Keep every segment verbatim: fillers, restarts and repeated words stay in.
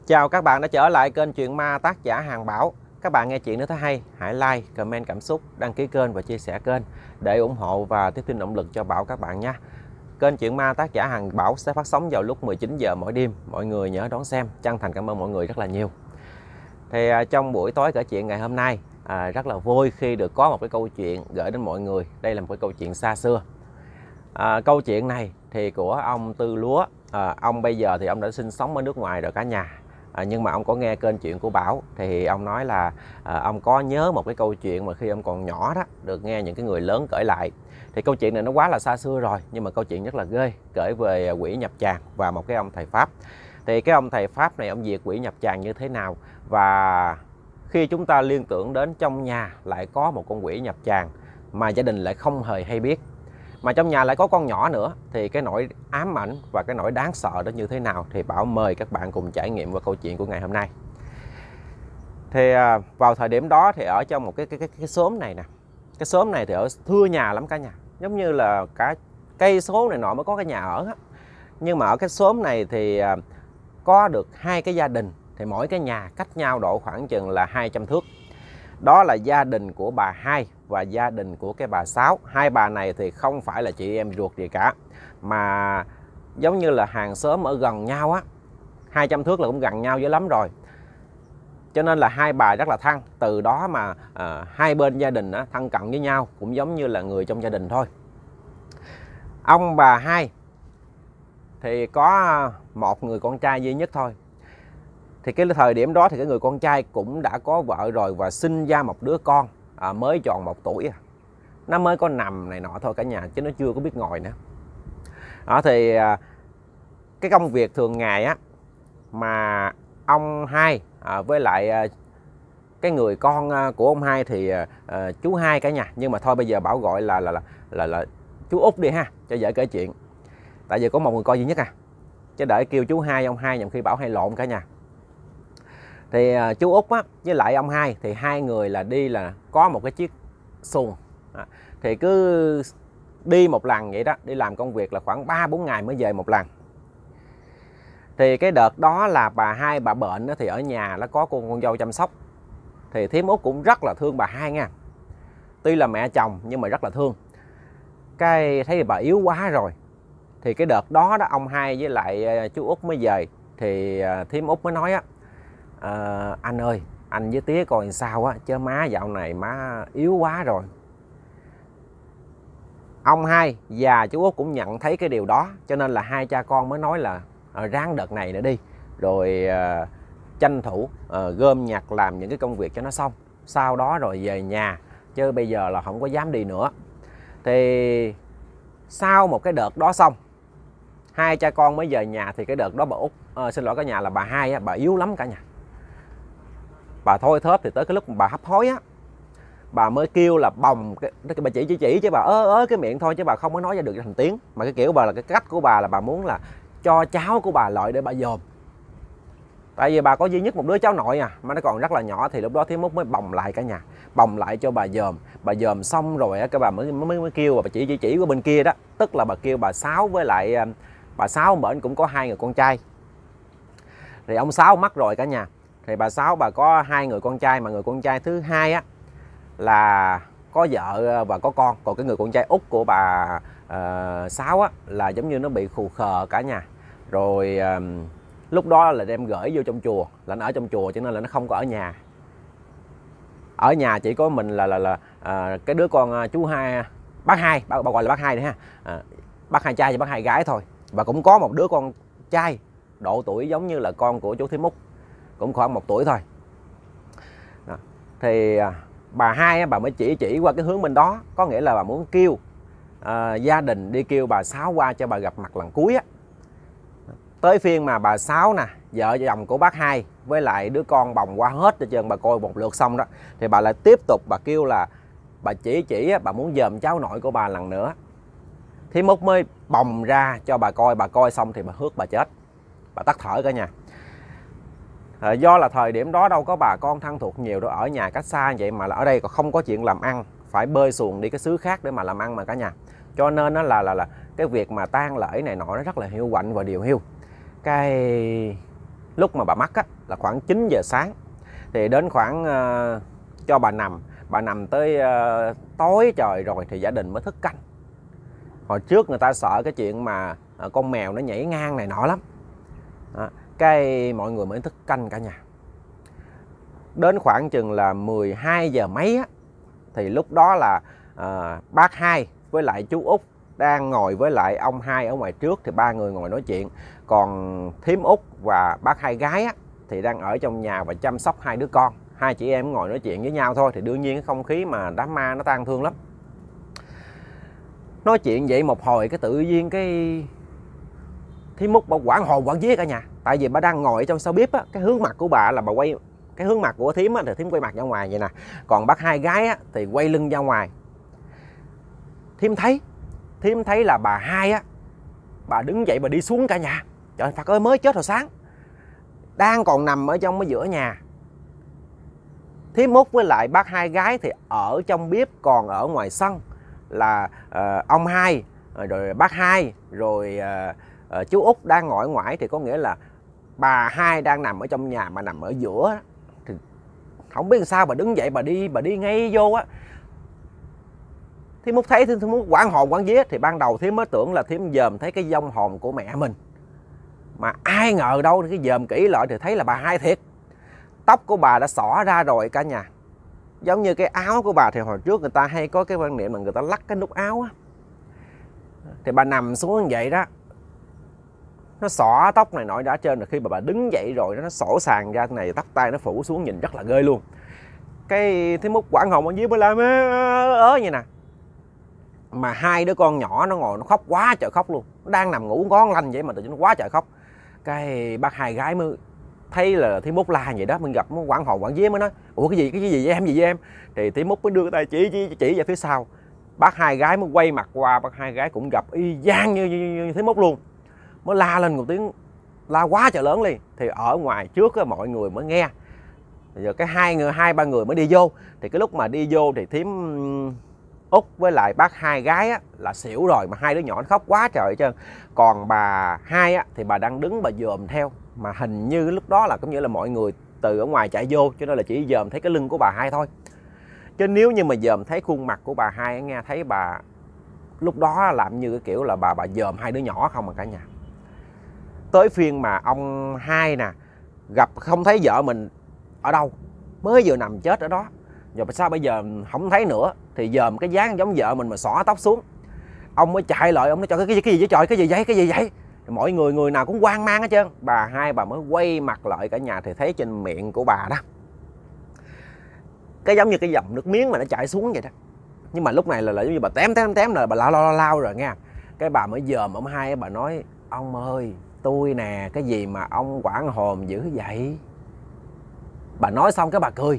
Chào các bạn đã trở lại kênh Chuyện Ma tác giả Hàng Bảo. Các bạn nghe chuyện nếu thấy hay, hãy like, comment cảm xúc, đăng ký kênh và chia sẻ kênh để ủng hộ và tiếp thêm động lực cho Bảo các bạn nha. Kênh Chuyện Ma tác giả Hàng Bảo sẽ phát sóng vào lúc mười chín giờ mỗi đêm. Mọi người nhớ đón xem. Chân thành cảm ơn mọi người rất là nhiều. Thì à, trong buổi tối kể chuyện ngày hôm nay, à, rất là vui khi được có một cái câu chuyện gửi đến mọi người. Đây là một cái câu chuyện xa xưa. À, câu chuyện này thì của ông Tư Lúa. À, ông bây giờ thì ông đã sinh sống ở nước ngoài rồi cả nhà. À, nhưng mà ông có nghe kênh chuyện của Bảo thì ông nói là à, ông có nhớ một cái câu chuyện mà khi ông còn nhỏ đó được nghe những cái người lớn kể lại. Thì câu chuyện này nó quá là xa xưa rồi, nhưng mà câu chuyện rất là ghê, kể về quỷ nhập tràng và một cái ông thầy Pháp. Thì cái ông thầy Pháp này ông diệt quỷ nhập tràng như thế nào, và khi chúng ta liên tưởng đến trong nhà lại có một con quỷ nhập tràng mà gia đình lại không hề hay biết, mà trong nhà lại có con nhỏ nữa, thì cái nỗi ám ảnh và cái nỗi đáng sợ đó như thế nào thì Bảo mời các bạn cùng trải nghiệm vào câu chuyện của ngày hôm nay. Thì à, vào thời điểm đó thì ở trong một cái cái cái, cái xóm này nè, cái xóm này thì ở thưa nhà lắm cả nhà, giống như là cả cây số này nọ mới có cái nhà ở á. Nhưng mà ở cái xóm này thì à, có được hai cái gia đình, thì mỗi cái nhà cách nhau độ khoảng chừng là hai trăm thước. Đó là gia đình của bà Hai và gia đình của cái bà Sáu. Hai bà này thì không phải là chị em ruột gì cả, mà giống như là hàng xóm ở gần nhau á. hai trăm thước là cũng gần nhau dữ lắm rồi. Cho nên là hai bà rất là thân. Từ đó mà à, hai bên gia đình á, thân cận với nhau, cũng giống như là người trong gia đình thôi. Ông bà Hai thì có một người con trai duy nhất thôi. Thì cái thời điểm đó thì cái người con trai cũng đã có vợ rồi và sinh ra một đứa con à, mới tròn một tuổi à. Nó mới có nằm này nọ thôi cả nhà, chứ nó chưa có biết ngồi nữa. Đó thì à, cái công việc thường ngày á mà ông Hai à, với lại à, cái người con à, của ông Hai thì à, chú Hai cả nhà. Nhưng mà thôi bây giờ Bảo gọi là là là là, là chú Út đi ha, cho dễ kể chuyện. Tại vì có một người con duy nhất à, chứ để kêu chú Hai ông Hai nhầm khi Bảo hay lộn cả nhà. Thì uh, chú Út á với lại ông Hai thì hai người là đi là có một cái chiếc xuồng à, thì cứ đi một lần vậy đó, đi làm công việc là khoảng ba bốn ngày mới về một lần. Thì cái đợt đó là bà Hai bà bệnh đó, thì ở nhà nó có con con dâu chăm sóc. Thì thím Út cũng rất là thương bà Hai nha. Tuy là mẹ chồng nhưng mà rất là thương. Cái thấy bà yếu quá rồi, thì cái đợt đó đó ông Hai với lại chú Út mới về. Thì thím Út mới nói á, À, anh ơi, anh với tía coi sao á, chứ má dạo này má yếu quá rồi. Ông Hai và chú Út cũng nhận thấy cái điều đó, cho nên là hai cha con mới nói là à, ráng đợt này nữa đi, rồi à, tranh thủ à, gom nhặt làm những cái công việc cho nó xong, sau đó rồi về nhà, chứ bây giờ là không có dám đi nữa. Thì sau một cái đợt đó xong, hai cha con mới về nhà. Thì cái đợt đó bà Út à, xin lỗi cả nhà, là bà Hai á, bà yếu lắm cả nhà. Bà thôi thớp, thì tới cái lúc mà bà hấp hối á, bà mới kêu là bồng cái, bà chỉ chỉ chỉ chứ bà ớ ớ cái miệng thôi, chứ bà không có nói ra được thành tiếng. Mà cái kiểu bà là cái cách của bà là bà muốn là cho cháu của bà lợi để bà dòm. Tại vì bà có duy nhất một đứa cháu nội à, mà nó còn rất là nhỏ. Thì lúc đó thím Út mới bồng lại cả nhà, bồng lại cho bà dòm. Bà dòm xong rồi á, cái bà mới, mới mới kêu bà chỉ chỉ chỉ của bên kia đó, tức là bà kêu bà Sáu với lại bà Sáu bển cũng có hai người con trai. Thì ông Sáu mắc rồi cả nhà. Thì bà Sáu bà có hai người con trai, mà người con trai thứ hai á là có vợ và có con. Còn cái người con trai út của bà uh, Sáu á là giống như nó bị khù khờ cả nhà. Rồi uh, lúc đó là đem gửi vô trong chùa, là nó ở trong chùa cho nên là nó không có ở nhà. Ở nhà chỉ có mình là là là uh, cái đứa con uh, chú Hai, bác Hai, bà, bà gọi là bác Hai đi ha. Uh, bác Hai trai và bác Hai gái thôi. Và cũng có một đứa con trai độ tuổi giống như là con của chú thím Út, cũng khoảng một tuổi thôi. Đó. Thì à, bà Hai bà mới chỉ chỉ qua cái hướng bên đó, có nghĩa là bà muốn kêu à, gia đình đi kêu bà Sáu qua cho bà gặp mặt lần cuối á. Tới phiên mà bà Sáu nè, vợ chồng của bác Hai với lại đứa con bồng qua hết cho trơn, bà coi một lượt xong đó, thì bà lại tiếp tục bà kêu là bà chỉ chỉ bà muốn dòm cháu nội của bà lần nữa. Thím Út mới bồng ra cho bà coi, bà coi xong thì bà hước bà chết, bà tắt thở cả nhà. À, do là thời điểm đó đâu có bà con thân thuộc nhiều đâu, ở nhà cách xa vậy mà là ở đây còn không có chuyện làm ăn, phải bơi xuồng đi cái xứ khác để mà làm ăn mà cả nhà. Cho nên nó là là là cái việc mà tang lễ này nọ nó rất là hiu quạnh và điều hiu. Cái lúc mà bà mắc á, là khoảng chín giờ sáng. Thì đến khoảng uh, cho bà nằm, bà nằm tới uh, tối trời rồi thì gia đình mới thức canh. Hồi trước người ta sợ cái chuyện mà uh, con mèo nó nhảy ngang này nọ lắm. Đó, cái mọi người mới thức canh cả nhà. Đến khoảng chừng là mười hai giờ mấy á, thì lúc đó là uh, bác Hai với lại chú Út đang ngồi với lại ông Hai ở ngoài trước, thì ba người ngồi nói chuyện. Còn thím Út và bác Hai gái á, thì đang ở trong nhà và chăm sóc hai đứa con. Hai chị em ngồi nói chuyện với nhau thôi, thì đương nhiên cái không khí mà đám ma nó tang thương lắm. Nói chuyện vậy một hồi cái tự nhiên cái thím Út bà hoảng hồn hoảng vía cả nhà. Tại vì bà đang ngồi ở trong sau bếp á, cái hướng mặt của bà là bà quay, cái hướng mặt của thím á thì thím quay mặt ra ngoài vậy nè. Còn bác Hai gái á thì quay lưng ra ngoài. Thím thấy, thím thấy là bà Hai á, bà đứng dậy bà đi xuống cả nhà. Trời Phật ơi, mới chết hồi sáng, đang còn nằm ở trong cái giữa nhà. Thím Út với lại bác Hai gái thì ở trong bếp, còn ở ngoài sân là uh, ông Hai, rồi bác Hai, rồi uh, uh, chú Út đang ngồi ở ngoài. Thì có nghĩa là bà Hai đang nằm ở trong nhà mà nằm ở giữa. Thì không biết sao bà đứng dậy bà đi bà đi ngay vô á. Thím Út thấy, thím Út hoảng hồn hoảng vía. Thì ban đầu thím mới tưởng là thím dòm thấy cái vong hồn của mẹ mình, mà ai ngờ đâu cái dòm kỹ lại thì thấy là bà Hai thiệt. Tóc của bà đã xõa ra rồi cả nhà. Giống như cái áo của bà thì hồi trước người ta hay có cái quan niệm là người ta lắc cái nút áo á. Thì bà nằm xuống như vậy đó, nó xõa tóc này nọ đã trên. Rồi khi mà bà đứng dậy rồi nó sổ sàn ra này, tóc tay nó phủ xuống, nhìn rất là ghê luôn. Cái thím Út quảng hồn ở dưới mới làm ớ như nè. Mà hai đứa con nhỏ nó ngồi nó khóc quá trời khóc luôn. Nó đang nằm ngủ ngon lành vậy mà tự nhiên nó quá trời khóc. Cái bác Hai gái mới thấy là thím Út la vậy đó, mình gặp nó quảng hồn quảng vía mới nói ủa cái gì cái gì vậy em, gì với em. Thì thím Út mới đưa tay chỉ chỉ chỉ về phía sau. Bác Hai gái mới quay mặt qua, bác Hai gái cũng gặp y chang như, như, như thím Út luôn. Mới la lên một tiếng, la quá trời lớn liền. Thì ở ngoài trước á, mọi người mới nghe. Giờ cái hai người hai ba người mới đi vô. Thì cái lúc mà đi vô thì thím Út với lại bác Hai gái á, là xỉu rồi, mà hai đứa nhỏ nó khóc quá trời hết trơn. Còn bà Hai á, thì bà đang đứng bà dòm theo. Mà hình như lúc đó là cũng như là mọi người từ ở ngoài chạy vô, cho nên là chỉ dòm thấy cái lưng của bà Hai thôi. Chứ nếu như mà dòm thấy khuôn mặt của bà Hai, nghe thấy bà lúc đó làm như cái kiểu là bà bà dòm hai đứa nhỏ không mà cả nhà. Tới phiên mà ông Hai nè, gặp không thấy vợ mình ở đâu, mới vừa nằm chết ở đó. Rồi sao bây giờ không thấy nữa, thì dòm cái dáng giống vợ mình mà xõa tóc xuống. Ông mới chạy lại, ông nói cho cái, cái, cái gì vậy trời, cái gì vậy, cái gì vậy. Mọi người người nào cũng hoang mang hết trơn. Bà Hai bà mới quay mặt lại cả nhà thì thấy trên miệng của bà đó cái giống như cái dòng nước miếng mà nó chảy xuống vậy đó. Nhưng mà lúc này là, là giống như bà tém tém tém rồi, bà lao lao lao rồi nghe. Cái bà mới dòm ông Hai, bà nói ông ơi tôi nè, cái gì mà ông quảng hồn dữ vậy. Bà nói xong cái bà cười.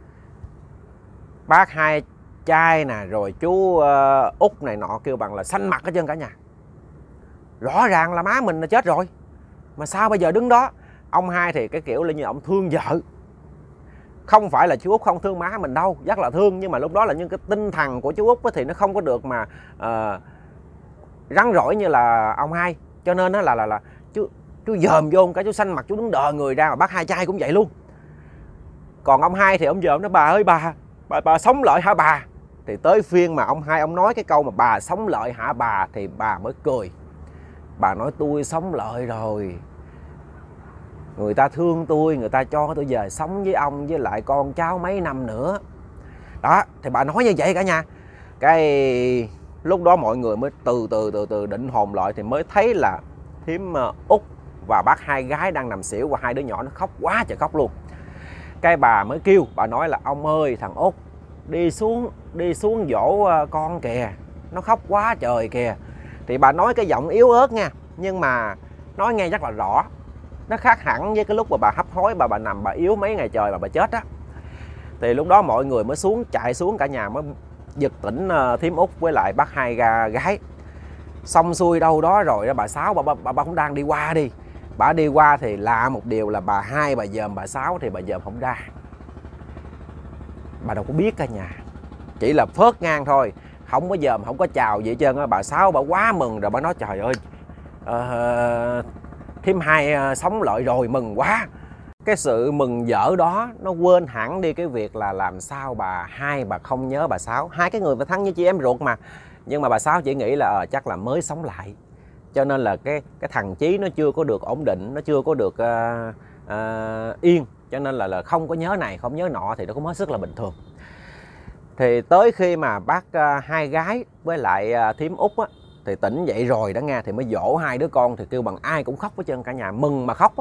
Bác Hai trai nè, rồi chú uh, Út này nọ kêu bằng là xanh mặt hết trơn cả nhà. Rõ ràng là má mình là chết rồi, mà sao bây giờ đứng đó. Ông Hai thì cái kiểu là như ông thương vợ. Không phải là chú Út không thương má mình đâu, rất là thương. Nhưng mà lúc đó là những cái tinh thần của chú Út thì nó không có được mà uh, rắn rỏi như là ông Hai. Cho nên đó là là là chú chú dòm vô cái chú xanh mặt, chú đứng đờ người ra. Mà bác Hai trai cũng vậy luôn. Còn ông Hai thì ông dòm nó bà ơi bà bà bà sống lại hả bà. Thì tới phiên mà ông Hai ông nói cái câu mà bà sống lại hả bà, thì bà mới cười. Bà nói tôi sống lại rồi, người ta thương tôi, người ta cho tôi về sống với ông với lại con cháu mấy năm nữa. Đó, thì bà nói như vậy cả nhà. Cái lúc đó mọi người mới từ từ từ từ định hồn lại, thì mới thấy là thím Út và bác Hai gái đang nằm xỉu, và hai đứa nhỏ nó khóc quá trời khóc luôn. Cái bà mới kêu, bà nói là ông ơi thằng Út đi xuống đi xuống dỗ con kìa, nó khóc quá trời kìa. Thì bà nói cái giọng yếu ớt nha, nhưng mà nói nghe rất là rõ. Nó khác hẳn với cái lúc mà bà hấp hối, bà bà nằm bà yếu mấy ngày trời mà bà chết á. Thì lúc đó mọi người mới xuống, chạy xuống cả nhà mới giật tỉnh uh, thím Út với lại bác Hai gái. Xong xuôi đâu đó rồi đó, bà Sáu bà, bà, bà cũng đang đi qua đi. Bà đi qua thì lạ một điều là bà Hai bà dòm bà Sáu thì bà dòm không ra. Bà đâu có biết cả nhà, chỉ là phớt ngang thôi, không có dòm, không có chào gì hết trơn á. Bà Sáu bà quá mừng rồi, bà nói trời ơi uh, thím Hai sống lại rồi, mừng quá. Cái sự mừng vỡ đó nó quên hẳn đi cái việc là làm sao bà Hai bà không nhớ bà Sáu. Hai cái người phải thân như chị em ruột mà. Nhưng mà bà Sáu chỉ nghĩ là ờ, chắc là mới sống lại, cho nên là cái cái thằng Chí nó chưa có được ổn định, nó chưa có được uh, uh, yên, cho nên là, là không có nhớ này không nhớ nọ thì nó cũng hết sức là bình thường. Thì tới khi mà bác uh, hai gái với lại uh, thím Út á, thì tỉnh dậy rồi đó nghe, thì mới dỗ hai đứa con, thì kêu bằng ai cũng khóc hết trơn, cả nhà mừng mà khóc á.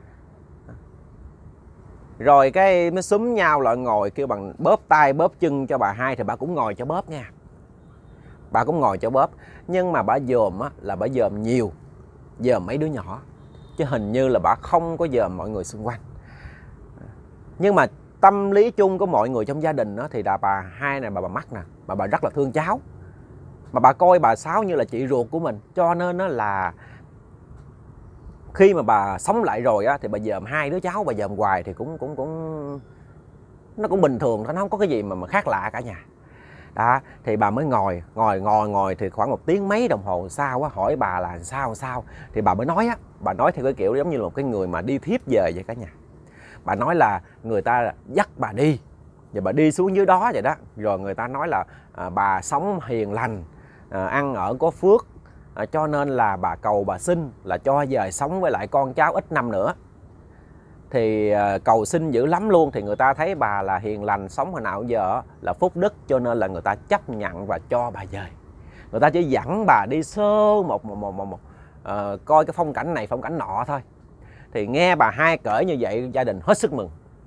Rồi cái mới xúm nhau lại ngồi kêu bằng bóp tay bóp chân cho bà Hai, thì bà cũng ngồi cho bóp nha. Bà cũng ngồi cho bóp, nhưng mà bà dòm á, là bà dòm nhiều, dòm mấy đứa nhỏ, chứ hình như là bà không có dòm mọi người xung quanh. Nhưng mà tâm lý chung của mọi người trong gia đình đó, thì là bà Hai này bà bà Mắt nè, bà bà rất là thương cháu, mà bà coi bà Sáu như là chị ruột của mình, cho nên đó là khi mà bà sống lại rồi á, thì bà dòm hai đứa cháu, bà dòm hoài thì cũng cũng cũng nó cũng bình thường, nó không có cái gì mà mà khác lạ cả nhà. Đó, thì bà mới ngồi ngồi ngồi ngồi thì khoảng một tiếng mấy đồng hồ sau á, hỏi bà là sao sao, thì bà mới nói á, bà nói theo cái kiểu giống như là một cái người mà đi thiếp về vậy cả nhà. Bà nói là người ta dắt bà đi, và bà đi xuống dưới đó vậy đó, rồi người ta nói là à, bà sống hiền lành, à, ăn ở có phước, à, cho nên là bà cầu bà xin là cho về sống với lại con cháu ít năm nữa. Thì à, cầu xin dữ lắm luôn, thì người ta thấy bà là hiền lành, sống hồi nào giờ là phúc đức, cho nên là người ta chấp nhận và cho bà về. Người ta chỉ dẫn bà đi sơ một một một một, một à, coi cái phong cảnh này phong cảnh nọ thôi. Thì nghe bà Hai kể như vậy, gia đình hết sức mừng.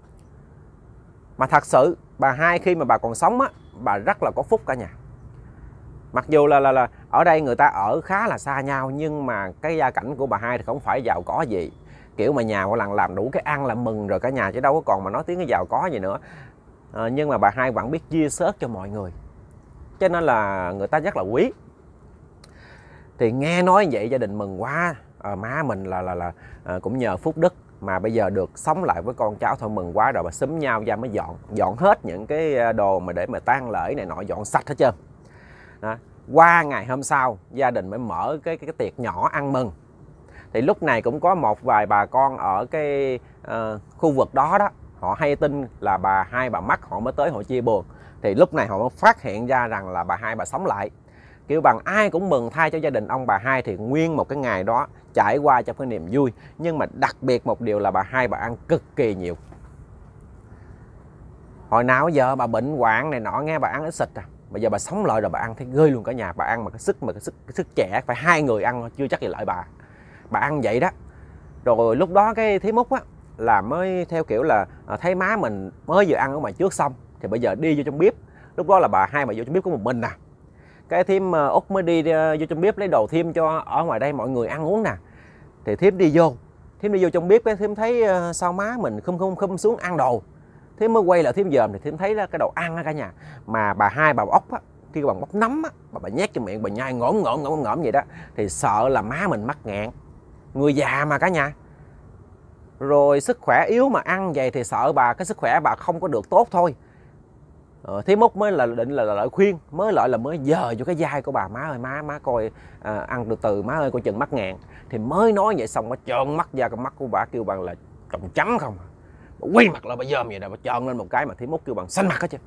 Mà thật sự bà Hai khi mà bà còn sống á, bà rất là có phúc cả nhà. Mặc dù là, là, là ở đây người ta ở khá là xa nhau, nhưng mà cái gia cảnh của bà Hai thì không phải giàu có gì. Kiểu mà nhà mỗi lần làm đủ cái ăn là mừng rồi cả nhà, chứ đâu có còn mà nói tiếng cái giàu có gì nữa. À, nhưng mà bà Hai vẫn biết chia sớt cho mọi người, cho nên là người ta rất là quý. Thì nghe nói vậy gia đình mừng quá. À, má mình là là là à, cũng nhờ phúc đức mà bây giờ được sống lại với con cháu thôi, mừng quá. Rồi bà xúm nhau ra mới dọn dọn hết những cái đồ mà để mà tang lễ này nọ, dọn sạch hết trơn. Đó. Qua ngày hôm sau gia đình mới mở cái, cái, cái tiệc nhỏ ăn mừng. Thì lúc này cũng có một vài bà con ở cái uh, khu vực đó đó, họ hay tin là bà Hai bà Mắt, họ mới tới họ chia buồn. Thì lúc này họ mới phát hiện ra rằng là bà Hai bà sống lại, kiểu bằng ai cũng mừng thay cho gia đình ông bà Hai. Thì nguyên một cái ngày đó trải qua trong cái niềm vui. Nhưng mà đặc biệt một điều là bà Hai bà ăn cực kỳ nhiều. Hồi nào giờ bà bệnh hoạn này nọ nghe bà ăn ít xịt à, bây giờ bà sống lại rồi bà ăn thấy ghê luôn cả nhà. Bà ăn mà cái sức mà cái sức, cái sức trẻ phải hai người ăn chưa chắc gì lại bà. Bà ăn vậy đó. Rồi lúc đó cái thím Út á là mới theo kiểu là thấy má mình mới vừa ăn ở ngoài trước xong, thì bây giờ đi vô trong bếp. Lúc đó là bà Hai bà vô trong bếp có một mình nè. Cái thím Út mới đi vô trong bếp lấy đồ thêm cho ở ngoài đây mọi người ăn uống nè. Thì thím đi vô, thím đi vô trong bếp, cái thím thấy sao má mình không không không xuống ăn đồ. Thím mới quay lại thím dòm, thì thím thấy cái đồ ăn á cả nhà. Mà bà Hai bà bóc á, khi bà bóc nấm á, bà, bà nhét cho miệng, bà nhai ngổm ngổm ngổm ngổm vậy đó. Thì sợ là má mình mắc nghẹn, người già mà cả nhà. Rồi sức khỏe yếu mà ăn vậy thì sợ bà cái sức khỏe bà không có được tốt thôi. Ờ, thím Út mới là định là lợi khuyên, mới lại là mới dời vô cái vai của bà, má ơi má má coi à, ăn từ từ má ơi coi chừng mắc nghẹn. Thì mới nói vậy xong, nó trợn mắt ra, con mắt của bà kêu bằng là tròng trắng không. Bà quay mặt lại bà dòm vậy nè, bà trợn lên một cái mà thím Út kêu bằng xanh mặt hết chứ.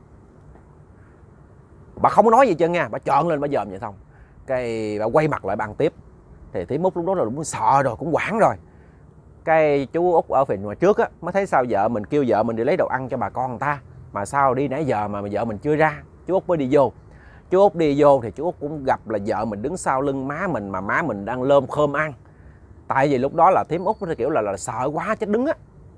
Bà không có nói gì chứ nha, bà trợn lên bà dòm vậy xong, cái bà quay mặt lại bà ăn tiếp. Thì thím Út lúc đó là cũng sợ rồi, cũng hoảng rồi. Cái chú Út ở phía ngoài trước á mới thấy sao vợ mình kêu vợ mình đi lấy đồ ăn cho bà con người ta, mà sao đi nãy giờ mà vợ mình chưa ra. Chú Út mới đi vô. Chú Út đi vô thì chú Út cũng gặp là vợ mình đứng sau lưng má mình, mà má mình đang lơm khơm ăn. Tại vì lúc đó là thím Út nó kiểu là, là sợ quá chết đứng á.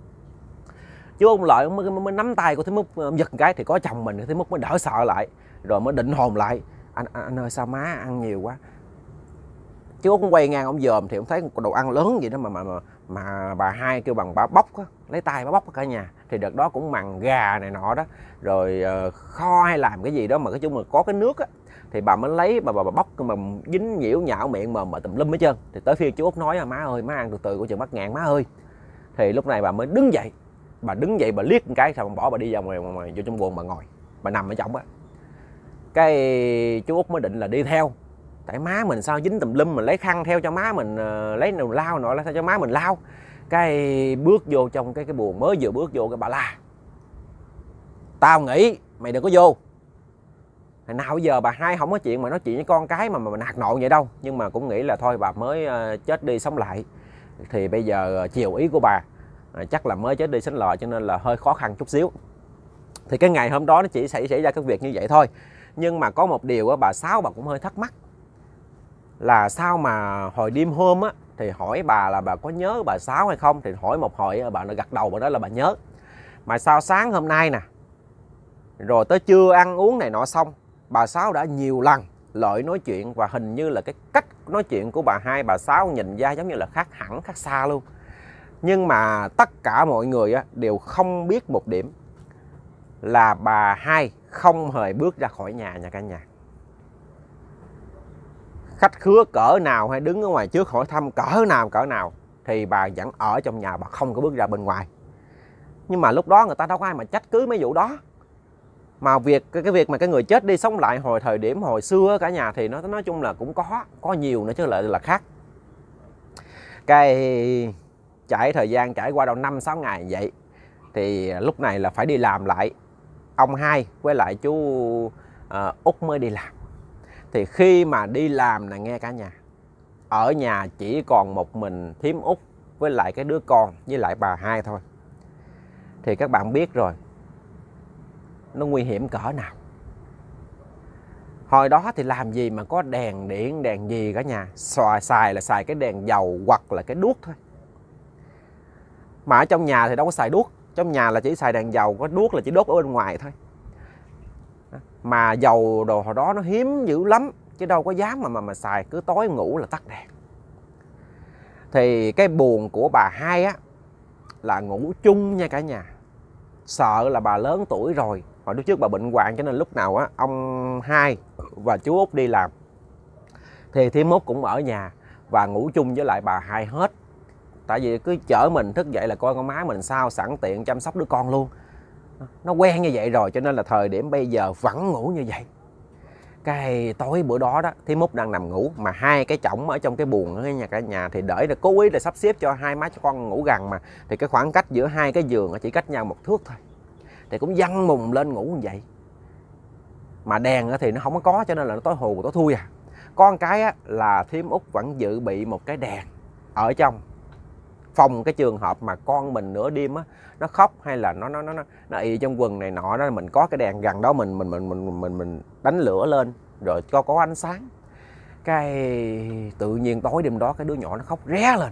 Chú Út lại mới, mới nắm tay của thím Út giật cái, thì có chồng mình thì thím Út mới đỡ sợ lại, rồi mới định hồn lại. Anh, anh, anh ơi sao má ăn nhiều quá. Chú Út cũng quay ngang ông dòm, thì ông thấy một đồ ăn lớn vậy đó mà mà mà, mà bà Hai kêu bằng bà bóc á, lấy tay bà bóc cả nhà. Thì đợt đó cũng mằn gà này nọ đó, rồi uh, kho hay làm cái gì đó mà cái chung là có cái nước á, thì bà mới lấy bà bà, bà bóc mà dính nhiễu nhão miệng mà mà tùm lum hết trơn. Thì tới phía chú Út nói má ơi má ăn từ từ của chừng mắc nghẹn má ơi. Thì lúc này bà mới đứng dậy, bà đứng dậy bà liếc một cái xong bỏ bà đi ra ngoài, ngoài vô trong buồng bà ngồi, bà nằm ở trong á. Cái chú Út mới định là đi theo, tại má mình sao dính tùm lum, mình lấy khăn theo cho má mình, uh, lấy đồ lau nọ sao cho má mình lau. Cái bước vô trong cái cái buồng, mới vừa bước vô cái bà la: tao nghĩ mày đừng có vô. Hồi nào giờ bà hai không có chuyện mà nói chuyện với con cái mà mà nạt nộ vậy đâu, nhưng mà cũng nghĩ là thôi bà mới uh, chết đi sống lại, thì bây giờ uh, chiều ý của bà uh, chắc là mới chết đi sống lại, cho nên là hơi khó khăn chút xíu. Thì cái ngày hôm đó nó chỉ xảy xảy ra cái việc như vậy thôi. Nhưng mà có một điều á, bà Sáu bà cũng hơi thắc mắc là sao mà hồi đêm hôm á thì hỏi bà là bà có nhớ bà Sáu hay không, thì hỏi một hồi bà nó gật đầu, bà nói là bà nhớ. Mà sao sáng hôm nay nè, rồi tới trưa ăn uống này nọ xong, bà Sáu đã nhiều lần lợi nói chuyện, và hình như là cái cách nói chuyện của bà hai bà Sáu nhìn ra giống như là khác hẳn, khác xa luôn. Nhưng mà tất cả mọi người á, đều không biết một điểm là bà hai không hề bước ra khỏi nhà nha cả nhà. Khách khứa cỡ nào hay đứng ở ngoài trước hỏi thăm cỡ nào cỡ nào thì bà vẫn ở trong nhà, bà không có bước ra bên ngoài. Nhưng mà lúc đó người ta đâu có ai mà trách cứ mấy vụ đó. Mà việc cái, cái việc mà cái người chết đi sống lại hồi thời điểm hồi xưa cả nhà thì nó nói chung là cũng có có nhiều nữa chứ lại là khác. Cái trải thời gian trải qua đâu năm sáu ngày vậy thì lúc này là phải đi làm lại. Ông hai với lại chú uh, Út mới đi làm. Thì khi mà đi làm nè nghe cả nhà, ở nhà chỉ còn một mình thím Út với lại cái đứa con với lại bà hai thôi. Thì các bạn biết rồi, nó nguy hiểm cỡ nào. Hồi đó thì làm gì mà có đèn điện, đèn gì cả nhà. Xài, xài là xài cái đèn dầu hoặc là cái đuốc thôi. Mà ở trong nhà thì đâu có xài đuốc. Trong nhà là chỉ xài đèn dầu, có đuốc là chỉ đốt ở bên ngoài thôi. Mà dầu đồ hồi đó nó hiếm dữ lắm, chứ đâu có dám mà mà, mà xài, cứ tối ngủ là tắt đèn. Thì cái buồng của bà hai á là ngủ chung nha cả nhà. Sợ là bà lớn tuổi rồi, hồi lúc trước bà bệnh hoạn cho nên lúc nào á ông hai và chú Út đi làm thì thím Út cũng ở nhà và ngủ chung với lại bà hai hết. Tại vì cứ chở mình thức dậy là coi con má mình sao, sẵn tiện chăm sóc đứa con luôn. Nó quen như vậy rồi cho nên là thời điểm bây giờ vẫn ngủ như vậy. Cái tối bữa đó đó, thím Út đang nằm ngủ mà hai cái chõng ở trong cái buồng ở nhà cả nhà thì đợi là cố ý là sắp xếp cho hai má cho con ngủ gần mà, thì cái khoảng cách giữa hai cái giường chỉ cách nhau một thước thôi. Thì cũng văng mùng lên ngủ như vậy. Mà đèn thì nó không có có cho nên là nó tối hù tối thui à. Con cái á, là thím Út vẫn dự bị một cái đèn ở trong phòng, cái trường hợp mà con mình nửa đêm á nó khóc hay là nó nó nó nó, nó ì trong quần này nọ đó, mình có cái đèn gần đó, mình mình mình mình mình mình đánh lửa lên rồi cho có ánh sáng. Cái tự nhiên tối đêm đó cái đứa nhỏ nó khóc ré lên.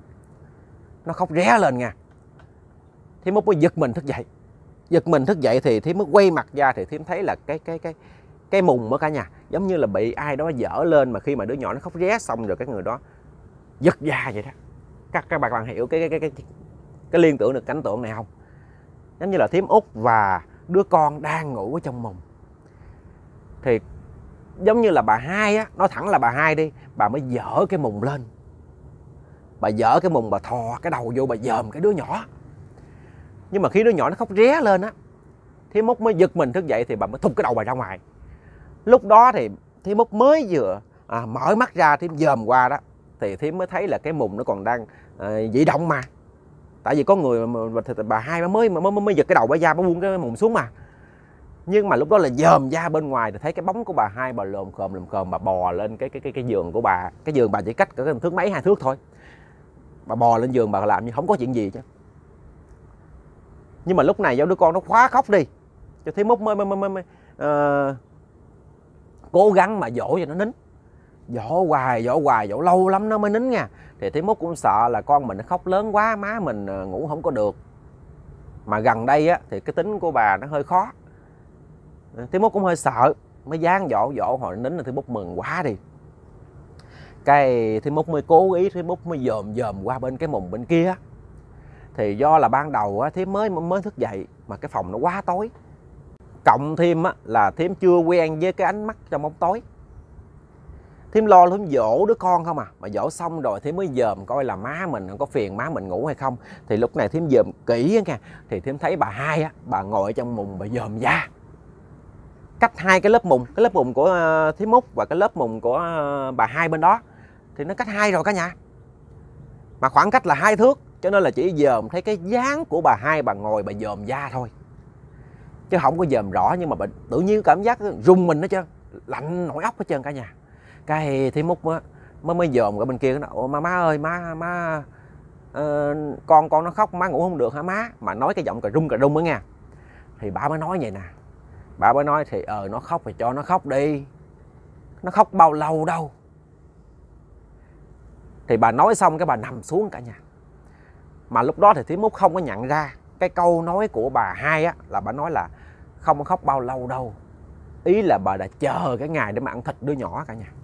Nó khóc ré lên nha. Thím Út mới giật mình thức dậy. Giật mình thức dậy thì thím mới quay mặt ra thì thím thấy là cái cái cái cái mùng ở cả nhà giống như là bị ai đó dở lên, mà khi mà đứa nhỏ nó khóc ré xong rồi cái người đó giật ra vậy đó. Các các bạn hiểu cái cái cái cái cái liên tưởng được cảnh tượng này không? Giống như là thím Út và đứa con đang ngủ ở trong mùng. Thì giống như là bà hai á, nói thẳng là bà hai đi, bà mới dở cái mùng lên. Bà dở cái mùng, bà thò cái đầu vô, bà dòm cái đứa nhỏ. Nhưng mà khi đứa nhỏ nó khóc ré lên á, thím Út mới giật mình thức dậy thì bà mới thụt cái đầu bà ra ngoài. Lúc đó thì thím Út mới vừa à, mở mắt ra, thím dòm qua đó thì thím mới thấy là cái mùng nó còn đang à, dị động mà. Tại vì có người mà, bà hai mới mới mới giật cái đầu bà ra, bà buông cái mùng xuống mà. Nhưng mà lúc đó là dòm ra bên ngoài thì thấy cái bóng của bà hai, bà lồm khồm lồm khồm bà bò lên cái cái cái cái giường của bà. Cái giường bà chỉ cách cỡ thước mấy hai thước thôi. Bà bò lên giường bà làm như không có chuyện gì chứ. Nhưng mà lúc này do đứa con nó khóa khóc đi, cho thím Út mới mới mới, mới uh, cố gắng mà dỗ cho nó nín. Dỗ hoài dỗ hoài dỗ lâu lắm nó mới nín nha. Thì thím Út cũng sợ là con mình nó khóc lớn quá, má mình ngủ không có được. Mà gần đây á thì cái tính của bà nó hơi khó. Thím Út cũng hơi sợ, mới dáng dỗ dỗ hồi nín là thím Út mừng quá đi. Cái thím Út mới cố ý, thím Út mới dòm dòm qua bên cái mùng bên kia. Thì do là ban đầu á, thím mới mới thức dậy mà cái phòng nó quá tối. Cộng thêm á, là thím chưa quen với cái ánh mắt trong bóng tối. Thím lo thím dỗ đứa con không à. Mà dỗ xong rồi thím mới dòm coi là má mình có phiền má mình ngủ hay không. Thì lúc này thím dòm kỹ nha. Thì thím thấy bà hai á, bà ngồi trong mùng bà dòm da. cách hai cái lớp mùng, cái lớp mùng của uh, Thím Út và cái lớp mùng của uh, bà hai bên đó thì nó cách hai rồi cả nhà, mà khoảng cách là hai thước, cho nên là chỉ dòm thấy cái dáng của bà hai bà ngồi bà dòm da thôi, chứ không có dòm rõ. Nhưng mà bà tự nhiên cảm giác rùng mình hết trơn, lạnh nổi óc hết trơn cả nhà. Cái Thím Út mới mới mới dòm ở bên kia, nó ủa má má ơi má má uh, con con nó khóc má ngủ không được hả má, mà nói cái giọng cà rung cà rung đó nha. Thì bà mới nói vậy nè, bà mới nói thì ờ nó khóc thì cho nó khóc đi, nó khóc bao lâu đâu. Thì bà nói xong cái bà nằm xuống cả nhà. Mà lúc đó thì Thím Út không có nhận ra cái câu nói của bà hai á, là bà nói là không có khóc bao lâu đâu, ý là bà đã chờ cái ngày để mà ăn thịt đứa nhỏ cả nhà.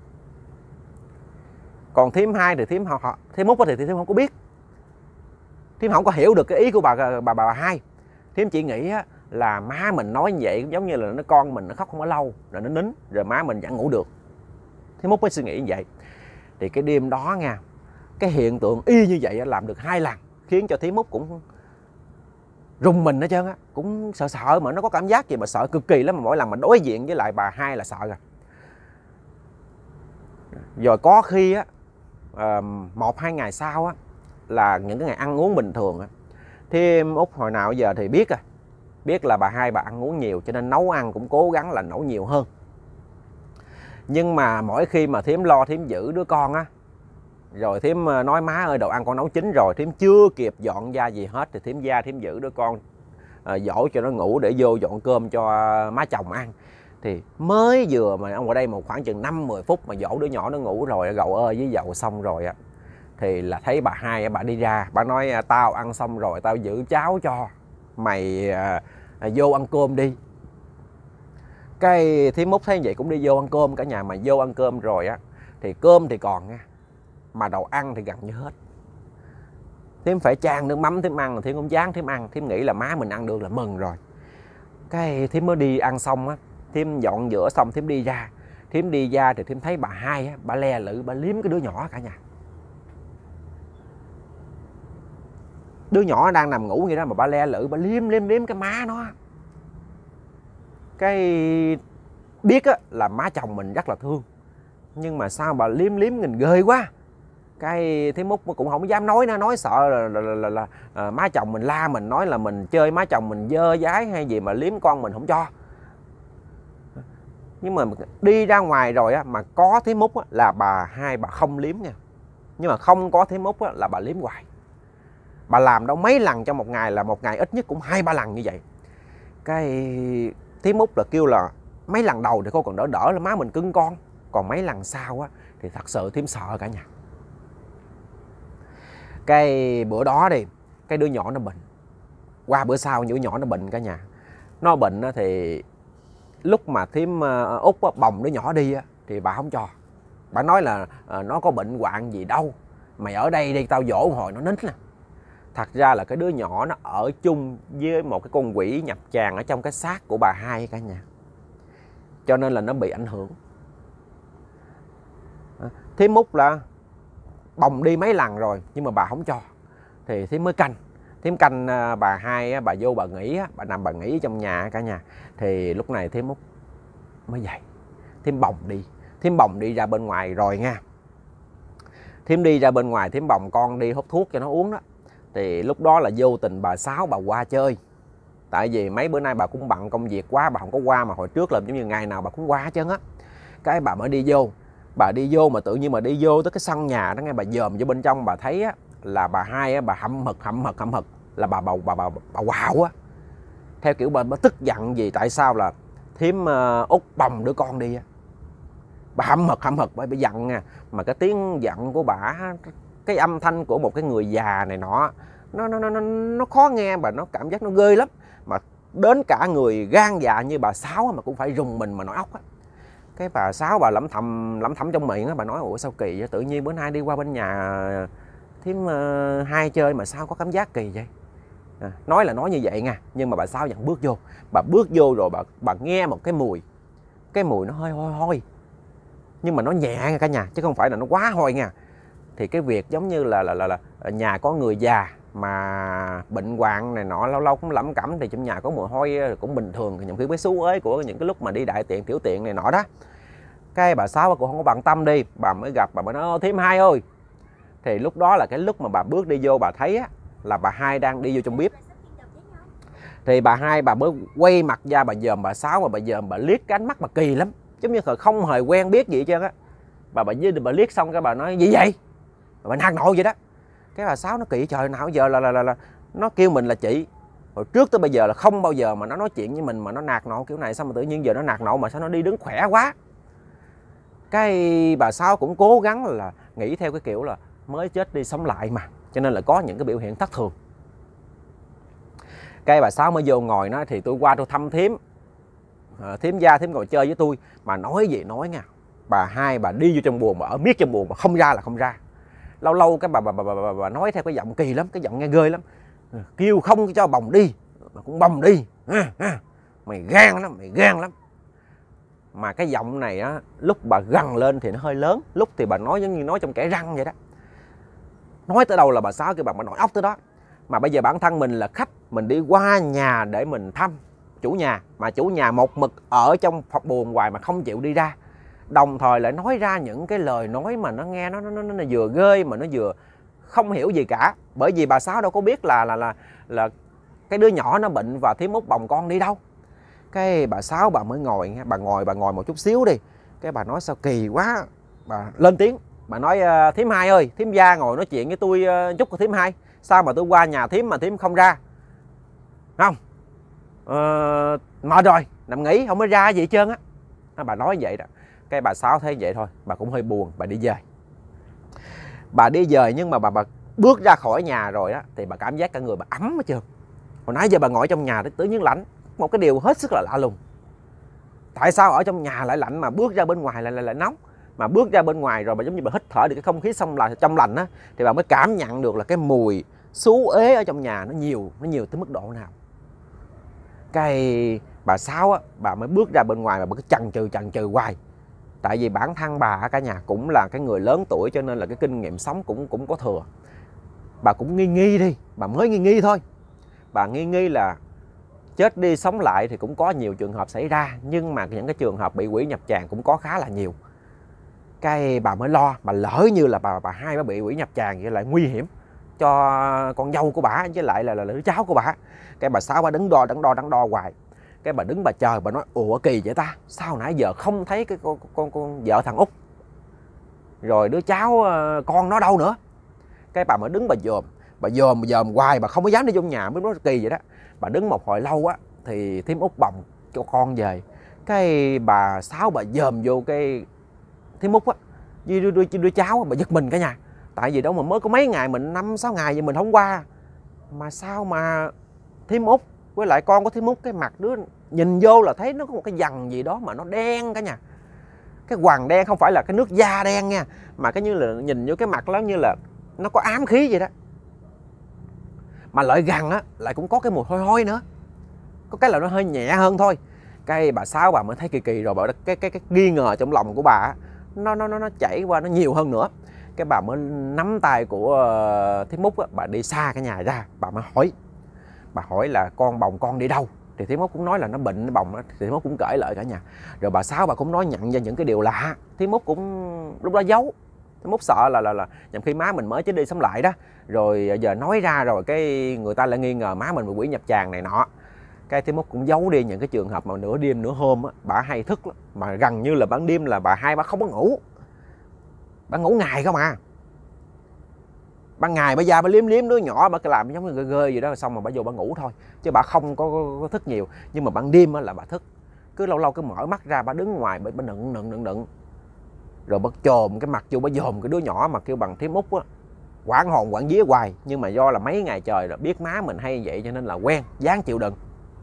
Còn Thím hai thì Thím họ Thím Út thì Thím không có biết, Thím không có hiểu được cái ý của bà bà bà, bà hai. Thím chỉ nghĩ á, là má mình nói như vậy giống như là nó con mình nó khóc không có lâu rồi nó nín rồi má mình vẫn ngủ được. Thím Út mới suy nghĩ như vậy. Thì cái đêm đó nha, cái hiện tượng y như vậy làm được hai lần, khiến cho Thím Út cũng rùng mình hết trơn á, cũng sợ sợ, mà nó có cảm giác gì mà sợ cực kỳ lắm, mà mỗi lần mà đối diện với lại bà hai là sợ rồi. Rồi có khi á, một hai ngày sau á, là những cái ngày ăn uống bình thường á, Thím Út hồi nào giờ thì biết à, biết là bà hai bà ăn uống nhiều, cho nên nấu ăn cũng cố gắng là nấu nhiều hơn. Nhưng mà mỗi khi mà Thím lo Thím giữ đứa con á, rồi Thím nói má ơi đồ ăn con nấu chín rồi, Thím chưa kịp dọn ra gì hết thì Thím ra Thím giữ đứa con, à, dỗ cho nó ngủ để vô dọn cơm cho má chồng ăn. Thì mới vừa mà ông ở đây một khoảng chừng năm mười phút mà dỗ đứa nhỏ nó ngủ rồi, gầu ơi với dầu xong rồi á, thì là thấy bà hai bà đi ra, bà nói tao ăn xong rồi tao giữ cháo cho mày, à, à, vô ăn cơm đi. Cái Thím Út thấy vậy cũng đi vô ăn cơm cả nhà. Mà vô ăn cơm rồi á, thì cơm thì còn nha, mà đồ ăn thì gần như hết. Thím phải chan nước mắm Thím ăn, Thím cũng dán Thím ăn, Thím nghĩ là má mình ăn được là mừng rồi. Cái Thím mới đi ăn xong á, Thím dọn dữa xong Thím đi ra. Thím đi ra thì Thím thấy bà hai á, bà le lử, bà liếm cái đứa nhỏ cả nhà. Đứa nhỏ đang nằm ngủ vậy đó mà bà le lử, bà liếm liếm liếm cái má nó. Cái biết á, là má chồng mình rất là thương, nhưng mà sao bà liếm liếm nhìn ghê quá. Cái Thím Út cũng không dám nói, nó nói sợ là, là, là, là, là à, má chồng mình la mình, nói là mình chơi má chồng mình dơ dái hay gì mà liếm con mình không cho. Nhưng mà đi ra ngoài rồi á, mà có Thím Út á, là bà hai bà không liếm nha. Nhưng mà không có Thím Út á, là bà liếm hoài. Bà làm đâu mấy lần trong một ngày, là một ngày ít nhất cũng hai ba lần như vậy. Cái Thím Út là kêu là mấy lần đầu thì cô còn đỡ đỡ là má mình cưng con, còn mấy lần sau á thì thật sự Thím sợ cả nhà. Cái bữa đó đi, cái đứa nhỏ nó bệnh. Qua bữa sau đứa nhỏ nó bệnh cả nhà. Nó bệnh thì lúc mà Thím Út bồng đứa nhỏ đi thì bà không cho. Bà nói là nó có bệnh hoạn gì đâu, mày ở đây đi tao dỗ hồi nó nín nè. Thật ra là cái đứa nhỏ nó ở chung với một cái con quỷ nhập tràn ở trong cái xác của bà hai cả nhà, cho nên là nó bị ảnh hưởng. Thím Út là bồng đi mấy lần rồi nhưng mà bà không cho, thì Thím mới canh. Thím canh bà hai, bà vô bà nghỉ, bà nằm bà nghỉ trong nhà cả nhà. Thì lúc này Thím Út mới dậy, Thím bồng đi, Thím bồng đi ra bên ngoài rồi nha. Thím đi ra bên ngoài, Thím bồng con đi hút thuốc cho nó uống đó. Thì lúc đó là vô tình bà Sáu bà qua chơi. Tại vì mấy bữa nay bà cũng bận công việc quá, bà không có qua, mà hồi trước là giống như ngày nào bà cũng qua hết trơn á. Cái bà mới đi vô, bà đi vô mà tự nhiên mà đi vô tới cái sân nhà đó nghe, bà dòm vô bên trong bà thấy á, là bà hai á, bà hậm hực hậm hực hậm hực là bà bà bà bà, bà quạo á, theo kiểu bà, bà tức giận gì tại sao là Thím uh, Út bồng đứa con đi á. Bà hậm hực hậm hực bà bị giận nha. Mà cái tiếng giận của bà, cái âm thanh của một cái người già này nọ, nó nó nó nó khó nghe, bà nó cảm giác nó ghê lắm. Mà đến cả người gan dạ như bà Sáu mà cũng phải rùng mình mà nổi óc á. Cái bà Sáu bà lẩm thầm lẩm thầm trong miệng á, bà nói ủa sao kỳ vậy, tự nhiên bữa nay đi qua bên nhà Thím uh, hai chơi mà sao có cảm giác kỳ vậy. À, nói là nói như vậy nha, nhưng mà bà Sáu vẫn bước vô. Bà bước vô rồi bà bà nghe một cái mùi, cái mùi nó hơi hôi hôi, nhưng mà nó nhẹ nha cả nhà, chứ không phải là nó quá hôi nha. Thì cái việc giống như là là là, là nhà có người già mà bệnh hoạn này nọ, lâu lâu cũng lẩm cẩm thì trong nhà có mùi hôi cũng bình thường, nhiều khi với xú uế của những cái lúc mà đi đại tiện tiểu tiện này nọ đó. Cái bà Sáu bà cũng không có bận tâm đi, bà mới gặp, bà mới nói thím Hai ơi. Thì lúc đó là cái lúc mà bà bước đi vô, bà thấy á, là bà Hai đang đi vô trong bếp. Thì bà Hai bà mới quay mặt ra, bà dòm bà Sáu, mà bà dòm bà liếc cái ánh mắt bà kỳ lắm, giống như là không hề quen biết gì hết trơn á. Bà bà với bà liếc xong cái bà nói gì vậy, bà nạt nộ vậy đó. Cái bà Sáu nó kỳ trời, nào giờ là, là là là nó kêu mình là chị, hồi trước tới bây giờ là không bao giờ mà nó nói chuyện với mình mà nó nạt nộ kiểu này, sao mà tự nhiên giờ nó nạt nộ, mà sao nó đi đứng khỏe quá. Cái bà Sáu cũng cố gắng là nghĩ theo cái kiểu là mới chết đi sống lại mà, cho nên là có những cái biểu hiện thất thường. Cái bà Sáu mới vô ngồi nói thì tôi qua tôi thăm thím, à, thím Gia thím ngồi chơi với tôi, mà nói gì nói nha, bà Hai bà đi vô trong buồng, bà ở miết trong buồng, bà không ra là không ra. Lâu lâu cái bà bà, bà, bà, bà, bà nói theo cái giọng kỳ lắm, cái giọng nghe ghê lắm, kêu không cho bồng đi mà cũng bồng đi, à, à, mày gan lắm, mày gan lắm. Mà cái giọng này á, lúc bà gằn lên thì nó hơi lớn, lúc thì bà nói giống như nói trong kẻ răng vậy đó. Nói tới đâu là bà Sáu kêu bà mà nổi óc tới đó. Mà bây giờ bản thân mình là khách, mình đi qua nhà để mình thăm chủ nhà, mà chủ nhà một mực ở trong phòng buồn hoài mà không chịu đi ra, đồng thời lại nói ra những cái lời nói mà nó nghe nó nó, nó, nó vừa ghê mà nó vừa không hiểu gì cả. Bởi vì bà Sáu đâu có biết là là là là cái đứa nhỏ nó bệnh và thím Út bồng con đi đâu. Cái bà Sáu bà mới ngồi, bà ngồi bà ngồi một chút xíu đi. Cái bà nói sao kỳ quá, bà lên tiếng, bà nói thím Hai ơi, thím Gia ngồi nói chuyện với tôi chút của thím Hai, sao mà tôi qua nhà thím mà thím không ra, không ờ, mệt rồi nằm nghỉ không có ra gì hết trơn á. Bà nói vậy đó. Cái bà Sáu thấy vậy thôi, bà cũng hơi buồn, bà đi về. Bà đi về nhưng mà bà bà bước ra khỏi nhà rồi á thì bà cảm giác cả người bà ấm hết trơn. Hồi nãy giờ bà ngồi trong nhà tự nhiên lạnh, một cái điều hết sức là lạ lùng. Tại sao ở trong nhà lại lạnh mà bước ra bên ngoài lại lại, lại nóng? Mà bước ra bên ngoài rồi bà giống như bà hít thở được cái không khí xong là trong lành á, thì bà mới cảm nhận được là cái mùi xú ế ở trong nhà nó nhiều, nó nhiều tới mức độ nào. Cái bà Sáu á, bà mới bước ra bên ngoài mà bà cứ chần chừ chần chừ hoài. Tại vì bản thân bà ở cả nhà cũng là cái người lớn tuổi, cho nên là cái kinh nghiệm sống cũng cũng có thừa. Bà cũng nghi nghi đi, bà mới nghi nghi thôi. Bà nghi nghi là chết đi sống lại thì cũng có nhiều trường hợp xảy ra, nhưng mà những cái trường hợp bị quỷ nhập tràng cũng có khá là nhiều. Cái bà mới lo, mà lỡ như là bà bà Hai bà bị quỷ nhập tràng vậy lại nguy hiểm cho con dâu của bà với lại là, là, là đứa cháu của bà. Cái bà Sáu bà đứng đo đắn đo đắn đo hoài. Cái bà đứng bà chờ, bà nói ủa kỳ vậy ta, sao nãy giờ không thấy cái con con, con vợ thằng Út, rồi đứa cháu con nó đâu nữa. Cái bà mới đứng bà dòm, bà dòm dòm hoài, bà không có dám đi trong nhà, mới nói kỳ vậy đó. Bà đứng một hồi lâu á thì thím Út bồng cho con về. Cái bà Sáu bà dòm vô cái thím Út á với đứa, đứa, đứa cháu, bà giật mình cả nhà. Tại vì đâu mà mới có mấy ngày, mình năm sáu ngày vậy mình không qua, mà sao mà thím Út với lại con của thím Út, cái mặt đứa nhìn vô là thấy nó có một cái dằn gì đó mà nó đen cả nhà. Cái quằn đen không phải là cái nước da đen nha, mà cái như là nhìn vô cái mặt nó như là nó có ám khí vậy đó. Mà lợi gần á lại cũng có cái mùi hôi hôi nữa, có cái là nó hơi nhẹ hơn thôi. Cái bà Sáu bà mới thấy kỳ kỳ rồi, bà cái cái cái nghi ngờ trong lòng của bà nó nó nó nó chảy qua nó nhiều hơn nữa. Cái bà mới nắm tay của uh, thím Út á, bà đi xa cái nhà ra, bà mới hỏi, bà hỏi là con bồng con đi đâu. Thì thím Út cũng nói là nó bệnh nó bồng đó. Thì thím Út cũng kể lại cả nhà. Rồi bà Sáu bà cũng nói nhận ra những cái điều lạ. Thím Út cũng lúc đó giấu. Thím Út sợ là là là nhằm khi má mình mới chết đi sống lại đó, rồi giờ nói ra rồi cái người ta lại nghi ngờ má mình bị quỷ nhập tràng này nọ. Cái thím Út cũng giấu đi những cái trường hợp mà nửa đêm nửa hôm á, bà hay thức lắm. Mà gần như là ban đêm là bà Hai bà không có ngủ, bà ngủ ngày không à. Ban ngày bà ra bà liếm liếm đứa nhỏ, bà làm giống như ghê ghê gì đó, xong mà bà vô bà ngủ thôi, chứ bà không có, có, có thức nhiều. Nhưng mà ban đêm là bà thức, cứ lâu lâu cứ mở mắt ra, bà đứng ngoài bà, bà nựng nựng nựng nựng, rồi bà chồm cái mặt vô, bà dòm cái đứa nhỏ mà kêu bằng thím Út á, quảng hồn quảng vía hoài. Nhưng mà do là mấy ngày trời rồi biết má mình hay vậy cho nên là quen, dáng chịu đựng.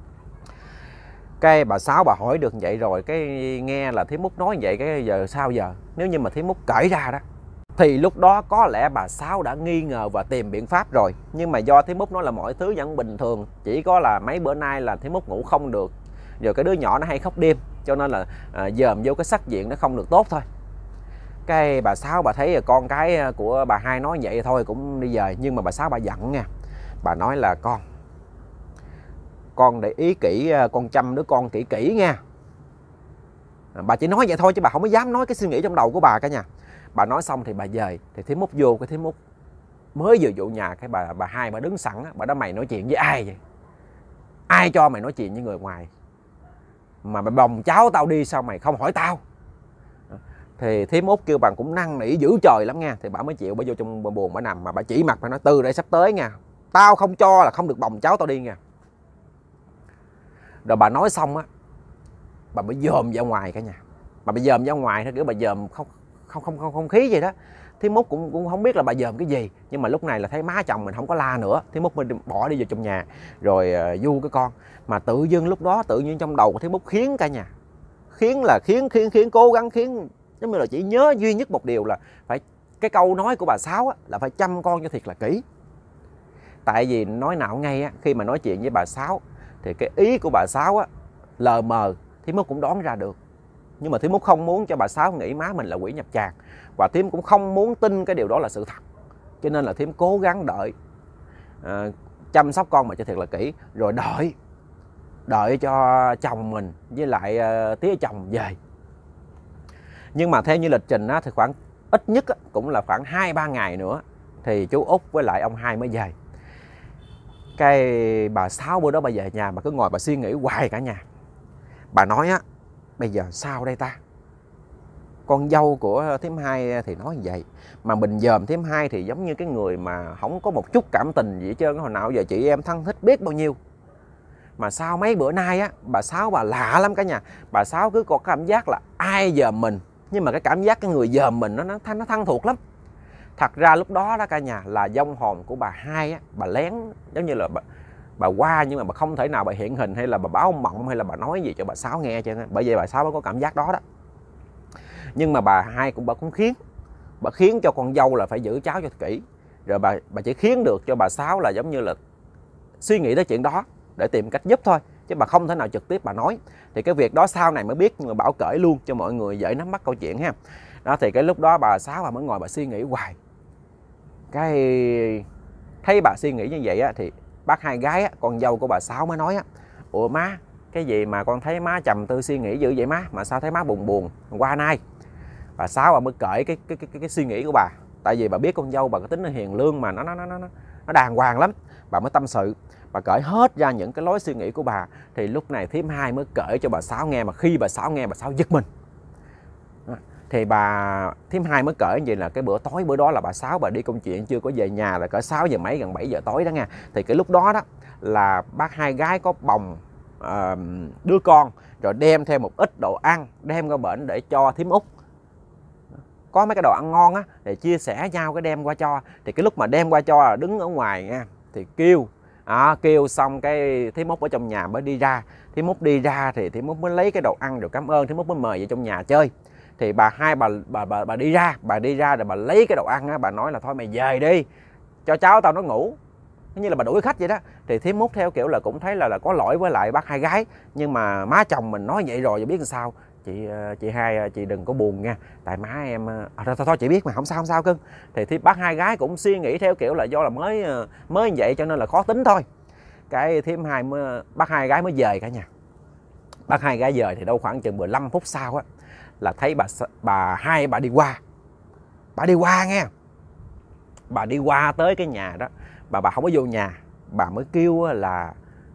Cái bà Sáu bà hỏi được vậy rồi, cái nghe là thím Út nói vậy, cái giờ sao giờ? Nếu như mà thím Út kể ra đó thì lúc đó có lẽ bà Sáu đã nghi ngờ và tìm biện pháp rồi. Nhưng mà do thím Út nói là mọi thứ vẫn bình thường, chỉ có là mấy bữa nay là thím Út ngủ không được, rồi cái đứa nhỏ nó hay khóc đêm, cho nên là à, dòm vô cái sắc diện nó không được tốt thôi. Cái bà Sáu bà thấy con cái của bà Hai nói vậy thôi cũng đi về. Nhưng mà bà Sáu bà giận nha. Bà nói là con Con để ý kỹ, con chăm đứa con kỹ kỹ nha. Bà chỉ nói vậy thôi chứ bà không có dám nói cái suy nghĩ trong đầu của bà cả nhà. Bà nói xong thì bà về. Thì Thím Út vô, cái Thím Út mới vừa vô nhà, cái bà bà hai bà đứng sẵn á. Bà nói mày nói chuyện với ai vậy? Ai cho mày nói chuyện với người ngoài? Mà mày bồng cháu tao đi sao mày không hỏi tao? Thì Thím Út kêu bà cũng năn nỉ dữ trời lắm nha. Thì bà mới chịu, bà vô trong buồng bà nằm. Mà bà chỉ mặt bà nói từ đây sắp tới nha, tao không cho là không được bồng cháu tao đi nha. Rồi bà nói xong á, bà mới dòm ra ngoài cả nhà. Bà bị dòm ra ngoài thôi, kiểu bà dòm không không không không không khí gì đó. Thím Út cũng cũng không biết là bà dòm cái gì, nhưng mà lúc này là thấy má chồng mình không có la nữa, Thím Út mới bỏ đi vào trong nhà rồi uh, du cái con. Mà tự dưng lúc đó tự nhiên trong đầu của Thím Út khiến cả nhà, khiến là khiến khiến khiến cố gắng khiến, giống như là chỉ nhớ duy nhất một điều là phải cái câu nói của bà Sáu á, là phải chăm con cho thiệt là kỹ. Tại vì nói nào ngay á, khi mà nói chuyện với bà Sáu thì cái ý của bà Sáu á lờ mờ Thím Út cũng đoán ra được. Nhưng mà Thím Út không muốn cho bà Sáu nghĩ má mình là quỷ nhập tràng, và Thím cũng không muốn tin cái điều đó là sự thật. Cho nên là Thím cố gắng đợi, à, chăm sóc con mà cho thiệt là kỹ, rồi đợi đợi cho chồng mình với lại uh, tía chồng về. Nhưng mà theo như lịch trình á, thì khoảng ít nhất á, cũng là khoảng hai ba ngày nữa thì chú Út với lại ông hai mới về. Cái bà Sáu bữa đó bà về nhà, bà cứ ngồi bà suy nghĩ hoài cả nhà. Bà nói á, bây giờ sao đây ta? Con dâu của Thím Hai thì nói như vậy, mà mình dòm Thím Hai thì giống như cái người mà không có một chút cảm tình gì hết trơn. Hồi nào giờ chị em thân thích biết bao nhiêu. Mà sao mấy bữa nay á, bà Sáu bà lạ lắm cả nhà. Bà Sáu cứ có cảm giác là ai dòm mình, nhưng mà cái cảm giác cái người dòm mình nó nó thân nó thân thuộc lắm. Thật ra lúc đó đó cả nhà là vong hồn của bà Hai á, bà lén giống như là bà, bà qua, nhưng mà bà không thể nào bà hiện hình hay là bà báo mộng hay là bà nói gì cho bà Sáu nghe chứ. Bởi vậy bà Sáu mới có cảm giác đó đó. Nhưng mà bà Hai cũng bà cũng khiến bà khiến cho con dâu là phải giữ cháu cho kỹ. Rồi bà bà chỉ khiến được cho bà Sáu là giống như là suy nghĩ tới chuyện đó để tìm cách giúp thôi, chứ bà không thể nào trực tiếp bà nói. Thì cái việc đó sau này mới biết, nhưng mà Bảo kể luôn cho mọi người dễ nắm bắt câu chuyện ha. Đó, thì cái lúc đó bà Sáu bà mới ngồi bà suy nghĩ hoài. Cái thấy bà suy nghĩ như vậy á, thì bác hai gái á, con dâu của bà Sáu mới nói á: ủa má, cái gì mà con thấy má trầm tư suy nghĩ dữ vậy má, mà sao thấy má buồn buồn qua nay? Bà Sáu bà mới cởi cái cái cái, cái, cái suy nghĩ của bà. Tại vì bà biết con dâu bà có tính nó hiền lương mà nó nó nó nó nó đàng hoàng lắm. Bà mới tâm sự, bà cởi hết ra những cái lối suy nghĩ của bà. Thì lúc này Thím Hai mới kể cho bà Sáu nghe, mà khi bà Sáu nghe bà Sáu giật mình. Thì bà Thím Hai mới kể như là cái bữa tối bữa đó là bà Sáu bà đi công chuyện chưa có về nhà, là cỡ sáu giờ mấy gần bảy giờ tối đó nha. Thì cái lúc đó đó là bác hai gái có bồng uh, đứa con, rồi đem theo một ít đồ ăn đem qua bển để cho Thím Út. Có mấy cái đồ ăn ngon á để chia sẻ nhau cái đem qua cho. Thì cái lúc mà đem qua cho là đứng ở ngoài nha, thì kêu à, kêu xong cái Thím Út ở trong nhà mới đi ra. Thím Út đi ra thì Thím Út mới lấy cái đồ ăn rồi cảm ơn, Thím Út mới mời về trong nhà chơi. Thì bà hai bà bà bà, bà đi ra, bà đi ra rồi bà lấy cái đồ ăn á, bà nói là thôi mày về đi, cho cháu tao nó ngủ, như là bà đuổi khách vậy đó. Thì Thím Út theo kiểu là cũng thấy là là có lỗi với lại bác hai gái, nhưng mà má chồng mình nói vậy rồi, biết làm sao. Chị chị hai chị đừng có buồn nha, tại má em à, thôi, thôi thôi chị biết mà, không sao không sao cưng. Thì, thì bác hai gái cũng suy nghĩ theo kiểu là do là mới mới như vậy cho nên là khó tính thôi. Cái Thím Hai mới, bác hai gái mới về cả nhà. Bác hai gái về thì đâu khoảng chừng mười lăm phút sau á, là thấy bà bà hai bà đi qua. Bà đi qua nghe. Bà đi qua tới cái nhà đó, bà bà không có vô nhà, bà mới kêu là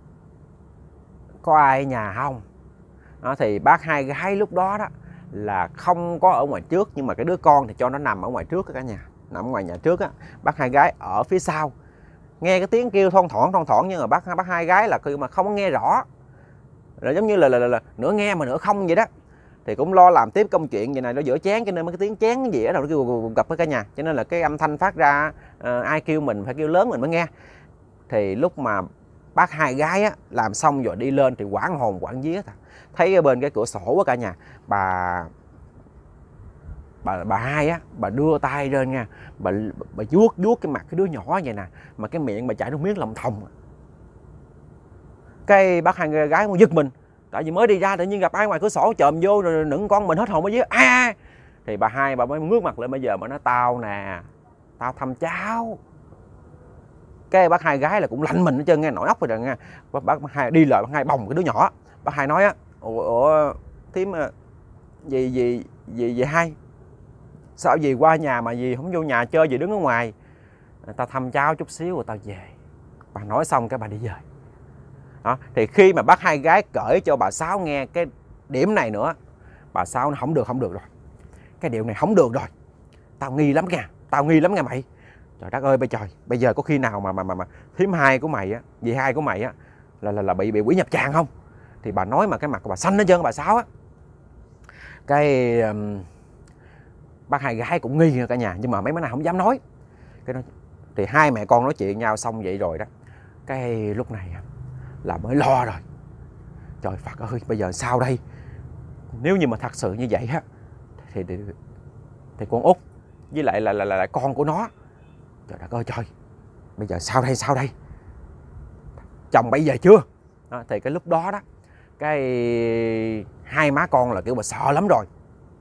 có ai ở nhà không. Đó, thì bác hai gái lúc đó đó là không có ở ngoài trước, nhưng mà cái đứa con thì cho nó nằm ở ngoài trước cả nhà, nằm ở ngoài nhà trước á. Bác hai gái ở phía sau nghe cái tiếng kêu thon thỏn thon thỏn, nhưng mà bác bác hai gái là khi mà không có nghe rõ, rồi giống như là, là, là, là nửa nghe mà nửa không vậy đó. Thì cũng lo làm tiếp công chuyện vậy này, nó rửa chén, cho nên mấy cái tiếng chén cái gì đó nó kêu gặp với cả nhà, cho nên là cái âm thanh phát ra uh, ai kêu mình phải kêu lớn mình mới nghe. Thì lúc mà bác hai gái á, làm xong rồi đi lên thì quảng hồn quảng vía, thấy ở bên cái cửa sổ của cả nhà, bà bà bà hai á, bà đưa tay lên nha, bà bà vuốt vuốt cái mặt cái đứa nhỏ vậy nè, mà cái miệng bà chảy nước miếng lòng thòng. Cái bác hai gái cũng giật mình, tại vì mới đi ra tự nhiên gặp ai ngoài cửa sổ chồm vô rồi nựng con mình hết hồn ở dưới. À, thì bà hai bà mới ngước mặt lên, bây giờ mà nói tao nè, tao thăm cháu. Cái bác hai gái là cũng lạnh mình hết trơn nghe, nổi óc rồi nghe. Bác, bác hai đi lời bác hai bồng cái đứa nhỏ. Bác hai nói á, ủa, ủa thím gì gì gì gì hai, sao gì qua nhà mà gì không vô nhà chơi, gì đứng ở ngoài, tao thăm cháu chút xíu rồi tao về. Bà nói xong cái bà đi về. Đó, thì khi mà bác hai gái cởi cho bà Sáu nghe cái điểm này nữa, bà Sáu nó không được không được rồi, cái điều này không được rồi, tao nghi lắm nha, tao nghi lắm nha mày. Trời đất ơi bây trời, bây giờ có khi nào mà mà mà, mà thím hai của mày á, dì hai của mày á là là là bị bị quỷ nhập tràng không? Thì bà nói mà cái mặt của bà xanh hết trơn bà Sáu á. Cái um, bác hai gái cũng nghi cả nhà, nhưng mà mấy bữa nào không dám nói. Cái đó, thì hai mẹ con nói chuyện nhau xong vậy rồi đó, cái lúc này là mới lo rồi. Trời Phật ơi bây giờ sao đây? Nếu như mà thật sự như vậy á thì, thì thì con Út với lại là là, là, là con của nó, trời đất ơi trời, bây giờ sao đây sao đây? Chồng bây giờ chưa? Đó, thì cái lúc đó đó, cái hai má con là kiểu mà sợ lắm rồi.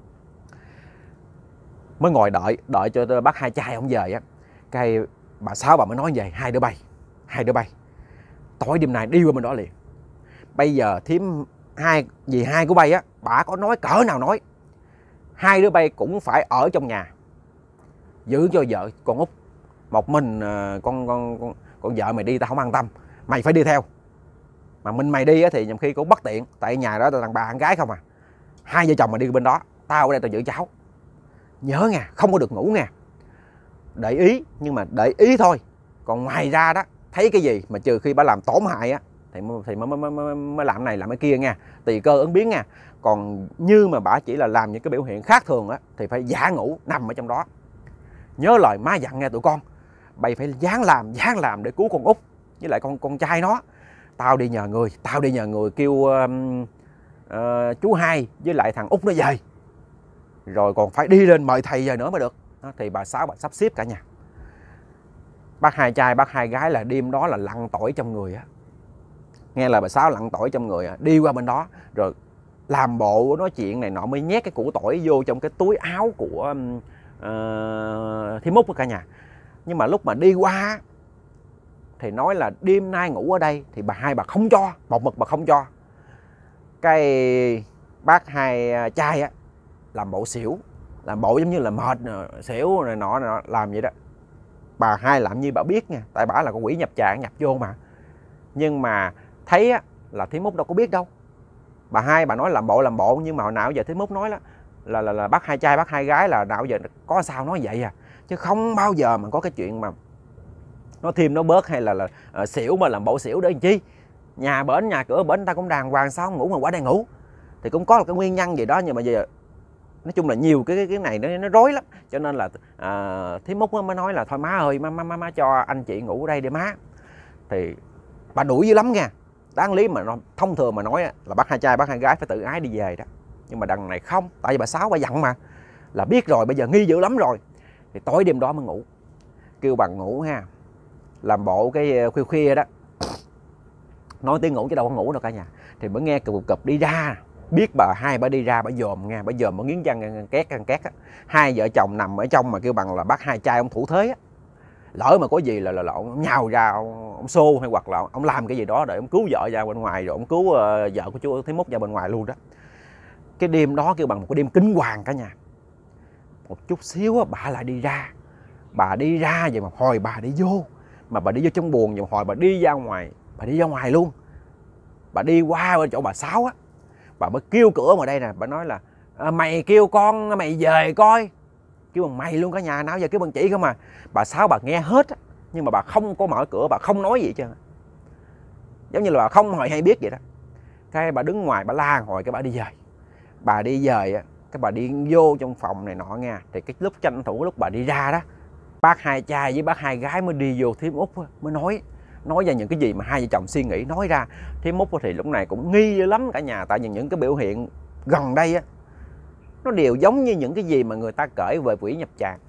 Mới ngồi đợi đợi cho bác hai trai ông về á, cái bà Sáu bà mới nói về, hai đứa bay hai đứa bay tối đêm nay đi qua bên đó liền. Bây giờ thím hai dì hai của bay á, bà có nói cỡ nào nói, hai đứa bay cũng phải ở trong nhà giữ cho vợ con Út. Một mình con con con, con vợ mày đi tao không an tâm, mày phải đi theo. Mà mình mày đi á thì nhầm khi cũng bất tiện, tại nhà đó là đàn bà đàn gái không à. Hai vợ chồng mà đi bên đó, tao ở đây tao giữ cháu. Nhớ nha, không có được ngủ nha. Để ý, nhưng mà để ý thôi. Còn ngoài ra đó, thấy cái gì mà trừ khi bà làm tổn hại á thì thì mới, mới, mới, mới làm này làm cái kia nha, tùy cơ ứng biến nha. Còn như mà bà chỉ là làm những cái biểu hiện khác thường á thì phải giả ngủ nằm ở trong đó. Nhớ lời má dặn nghe tụi con, bày phải dám làm dám làm để cứu con Út với lại con con trai nó. Tao đi nhờ người, tao đi nhờ người kêu uh, uh, chú hai với lại thằng Út nó về, rồi còn phải đi lên mời thầy về nữa mới được. Đó, thì bà Sáu bà sắp xếp cả nhà. Bác hai trai bác hai gái là đêm đó là lặn tỏi trong người á, nghe là bà Sáu lặn tỏi trong người á, đi qua bên đó rồi làm bộ nói chuyện này nọ, mới nhét cái củ tỏi vô trong cái túi áo của uh, thím Út của cả nhà. Nhưng mà lúc mà đi qua thì nói là đêm nay ngủ ở đây, thì bà hai bà không cho, một mực bà không cho. Cái bác hai trai á làm bộ xỉu, làm bộ giống như là mệt xỉu này nọ, này nọ làm vậy đó. Bà hai làm như bà biết nha, tại bà là con quỷ nhập tràng nhập vô mà. Nhưng mà thấy á là thím Út đâu có biết đâu. Bà hai bà nói làm bộ làm bộ, nhưng mà hồi nào giờ thím Út nói đó là, là là bác hai trai bác hai gái là nào giờ có sao nói vậy à, chứ không bao giờ mà có cái chuyện mà nó thêm nó bớt hay là là uh, xỉu mà làm bộ xỉu để làm chi. Nhà bển nhà cửa bển ta cũng đàng hoàng, sao không ngủ mà qua đây ngủ, thì cũng có một cái nguyên nhân gì đó. Nhưng mà giờ nói chung là nhiều cái cái này nó nó rối lắm, cho nên là uh, thím Út mới nói là thôi má ơi, má má má, má cho anh chị ngủ ở đây để má. Thì bà đuổi dữ lắm nha. Đáng lý mà nó thông thường mà nói là bác hai trai bác hai gái phải tự ái đi về đó, nhưng mà đằng này không, tại vì bà Sáu bà dặn mà, là biết rồi, bây giờ nghi dữ lắm rồi. Thì tối đêm đó mới ngủ, kêu bà ngủ ha, làm bộ cái khuya khuya đó, nói tiếng ngủ chứ đâu có ngủ đâu cả nhà. Thì mới nghe cụp cụp đi ra, biết bà hai bà đi ra bà dòm nghe, bà dòm bà nghiến răng két răng két á. Hai vợ chồng nằm ở trong mà kêu bằng là bác hai trai ông thủ thế á, lỡ mà có gì là là, là ông nhào ra ông, ông xô hay hoặc là ông làm cái gì đó để ông cứu vợ ra bên ngoài, rồi ông cứu uh, vợ của chú thím Út ra bên ngoài luôn đó. Cái đêm đó kêu bằng một cái đêm kinh hoàng cả nhà. Một chút xíu á, bà lại đi ra, bà đi ra vậy mà hồi bà đi vô, mà bà đi vô trong buồng vậy mà hồi bà đi ra ngoài, bà đi ra ngoài luôn. Bà đi qua bên chỗ bà Sáu á, bà mới kêu cửa ngoài đây nè, bà nói là à, mày kêu con mày về coi, kêu bằng mày luôn cả nhà, nào giờ kêu bằng chị không mà. Bà Sáu bà nghe hết á, nhưng mà bà không có mở cửa, bà không nói gì chứ, giống như là bà không hề hay biết vậy đó. Cái bà đứng ngoài bà la hồi cái bà đi về. Bà đi về á, cái bà đi vô trong phòng này nọ nha. Thì cái lúc tranh thủ lúc bà đi ra đó, bác hai trai với bác hai gái mới đi vô thím Út mới nói nói ra những cái gì mà hai vợ chồng suy nghĩ nói ra. Thím Út thì lúc này cũng nghi lắm cả nhà, tại vì những cái biểu hiện gần đây á nó đều giống như những cái gì mà người ta kể về quỷ nhập tràng.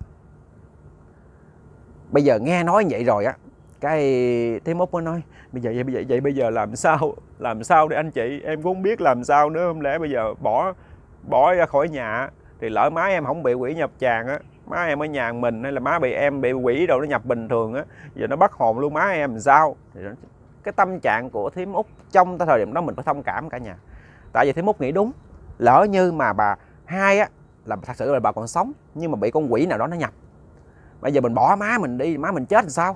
Bây giờ nghe nói vậy rồi á, cái thím Út mới nói bây giờ vậy bây giờ vậy bây giờ làm sao làm sao để anh chị, em cũng không biết làm sao nữa. Không lẽ bây giờ bỏ bỏ ra khỏi nhà thì lỡ má em không bị quỷ nhập tràng á, má em ở nhà mình hay là má bị em bị quỷ đâu nó nhập bình thường á, giờ nó bắt hồn luôn má em làm sao. Thì cái tâm trạng của thím Út trong thời điểm đó mình phải thông cảm cả nhà. Tại vì thím Út nghĩ đúng, lỡ như mà bà hai á là thật sự là bà còn sống nhưng mà bị con quỷ nào đó nó nhập, bây giờ mình bỏ má mình đi, má mình chết làm sao.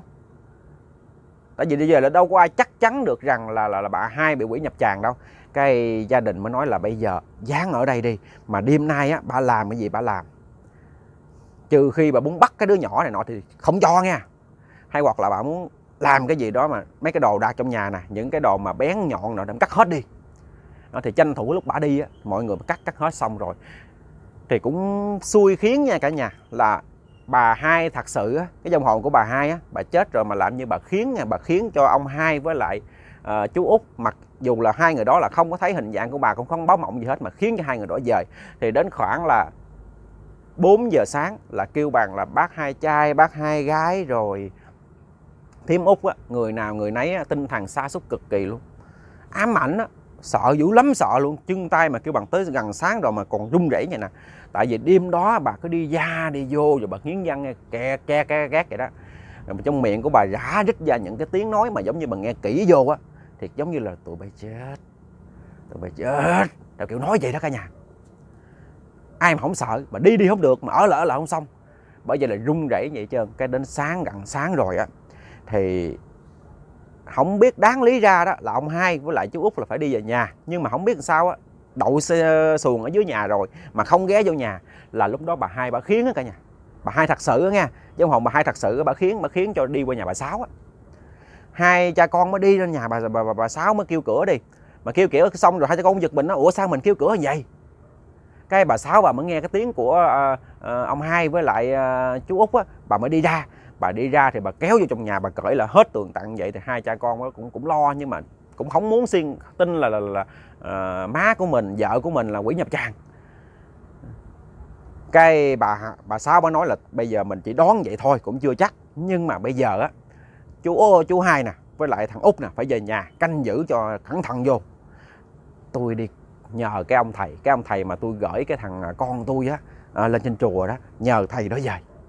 Tại vì bây giờ là đâu có ai chắc chắn được rằng là là, là bà hai bị quỷ nhập tràng đâu. Cái gia đình mới nói là bây giờ dán ở đây đi, mà đêm nay á bà làm cái gì bà làm, trừ khi bà muốn bắt cái đứa nhỏ này nọ thì không cho nha, hay hoặc là bà muốn làm cái gì đó mà mấy cái đồ đạc trong nhà nè, những cái đồ mà bén nhọn nọ đừng cắt hết đi. Đó, thì tranh thủ lúc bà đi á, mọi người cắt cắt hết xong rồi thì cũng xui khiến nha cả nhà, là bà hai thật sự á, cái dòng hồn của bà hai á, bà chết rồi mà làm như bà khiến bà khiến cho ông hai với lại uh, chú Út, mặc dù là hai người đó là không có thấy hình dạng của bà, cũng không báo mộng gì hết, mà khiến cho hai người đó dời. Thì đến khoảng là bốn giờ sáng là kêu bằng là bác hai trai bác hai gái rồi thím Út á, người nào người nấy á, tinh thần sa sút cực kỳ luôn, ám ảnh á, sợ dữ lắm, sợ luôn, chân tay mà kêu bằng tới gần sáng rồi mà còn run rẩy vậy nè. Tại vì đêm đó bà cứ đi ra đi vô rồi bà nghiến răng nghe ke ke ke gác vậy đó, rồi trong miệng của bà rã rít ra những cái tiếng nói mà giống như bà nghe kỹ vô á, thì giống như là tụi bay chết, tụi bay chết, là kiểu nói vậy đó cả nhà. Ai mà không sợ, mà đi đi không được, mà ở lỡ là không xong, bởi vậy là run rẩy vậy trơn. Cái đến sáng gần sáng rồi á thì không biết đáng lý ra đó là ông hai với lại chú Út là phải đi về nhà, nhưng mà không biết làm sao á, đậu xe xuồng ở dưới nhà rồi mà không ghé vô nhà, là lúc đó bà hai bà khiến á cả nhà. Bà hai thật sự á nha, trong hồn bà hai thật sự bà khiến bà khiến cho đi qua nhà bà Sáu á. Hai cha con mới đi lên nhà bà bà, bà, bà Sáu mới kêu cửa đi, mà kêu kiểu xong rồi hai cha con giật mình, nó ủa sao mình kêu cửa vậy. Cái bà Sáu bà mới nghe cái tiếng của uh, uh, ông hai với lại uh, chú Út á, bà mới đi ra. Bà đi ra thì bà kéo vô trong nhà, bà cởi là hết tường tận vậy. Thì hai cha con cũng cũng lo, nhưng mà cũng không muốn xin tin là là, là, là uh, má của mình, vợ của mình là quỷ nhập tràng. Cái bà bà Sáu bà nói là bây giờ mình chỉ đoán vậy thôi cũng chưa chắc, nhưng mà bây giờ á chú chú hai nè với lại thằng Út nè phải về nhà canh giữ cho cẩn thận vô. Tôi đi nhờ cái ông thầy, cái ông thầy mà tôi gửi cái thằng con tôi á à, lên trên chùa đó, nhờ thầy đó về.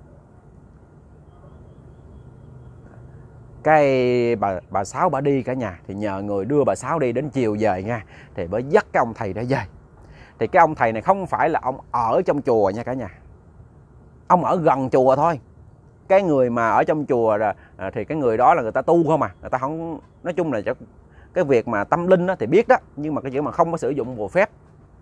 Cái bà bà Sáu bà đi cả nhà thì nhờ người đưa bà Sáu đi, đến chiều về nha thì mới dắt cái ông thầy đó về. Thì cái ông thầy này không phải là ông ở trong chùa nha cả nhà, ông ở gần chùa thôi. Cái người mà ở trong chùa là thì cái người đó là người ta tu không à, người ta không, nói chung là cái việc mà tâm linh đó thì biết đó, nhưng mà cái chuyện mà không có sử dụng bùa phép,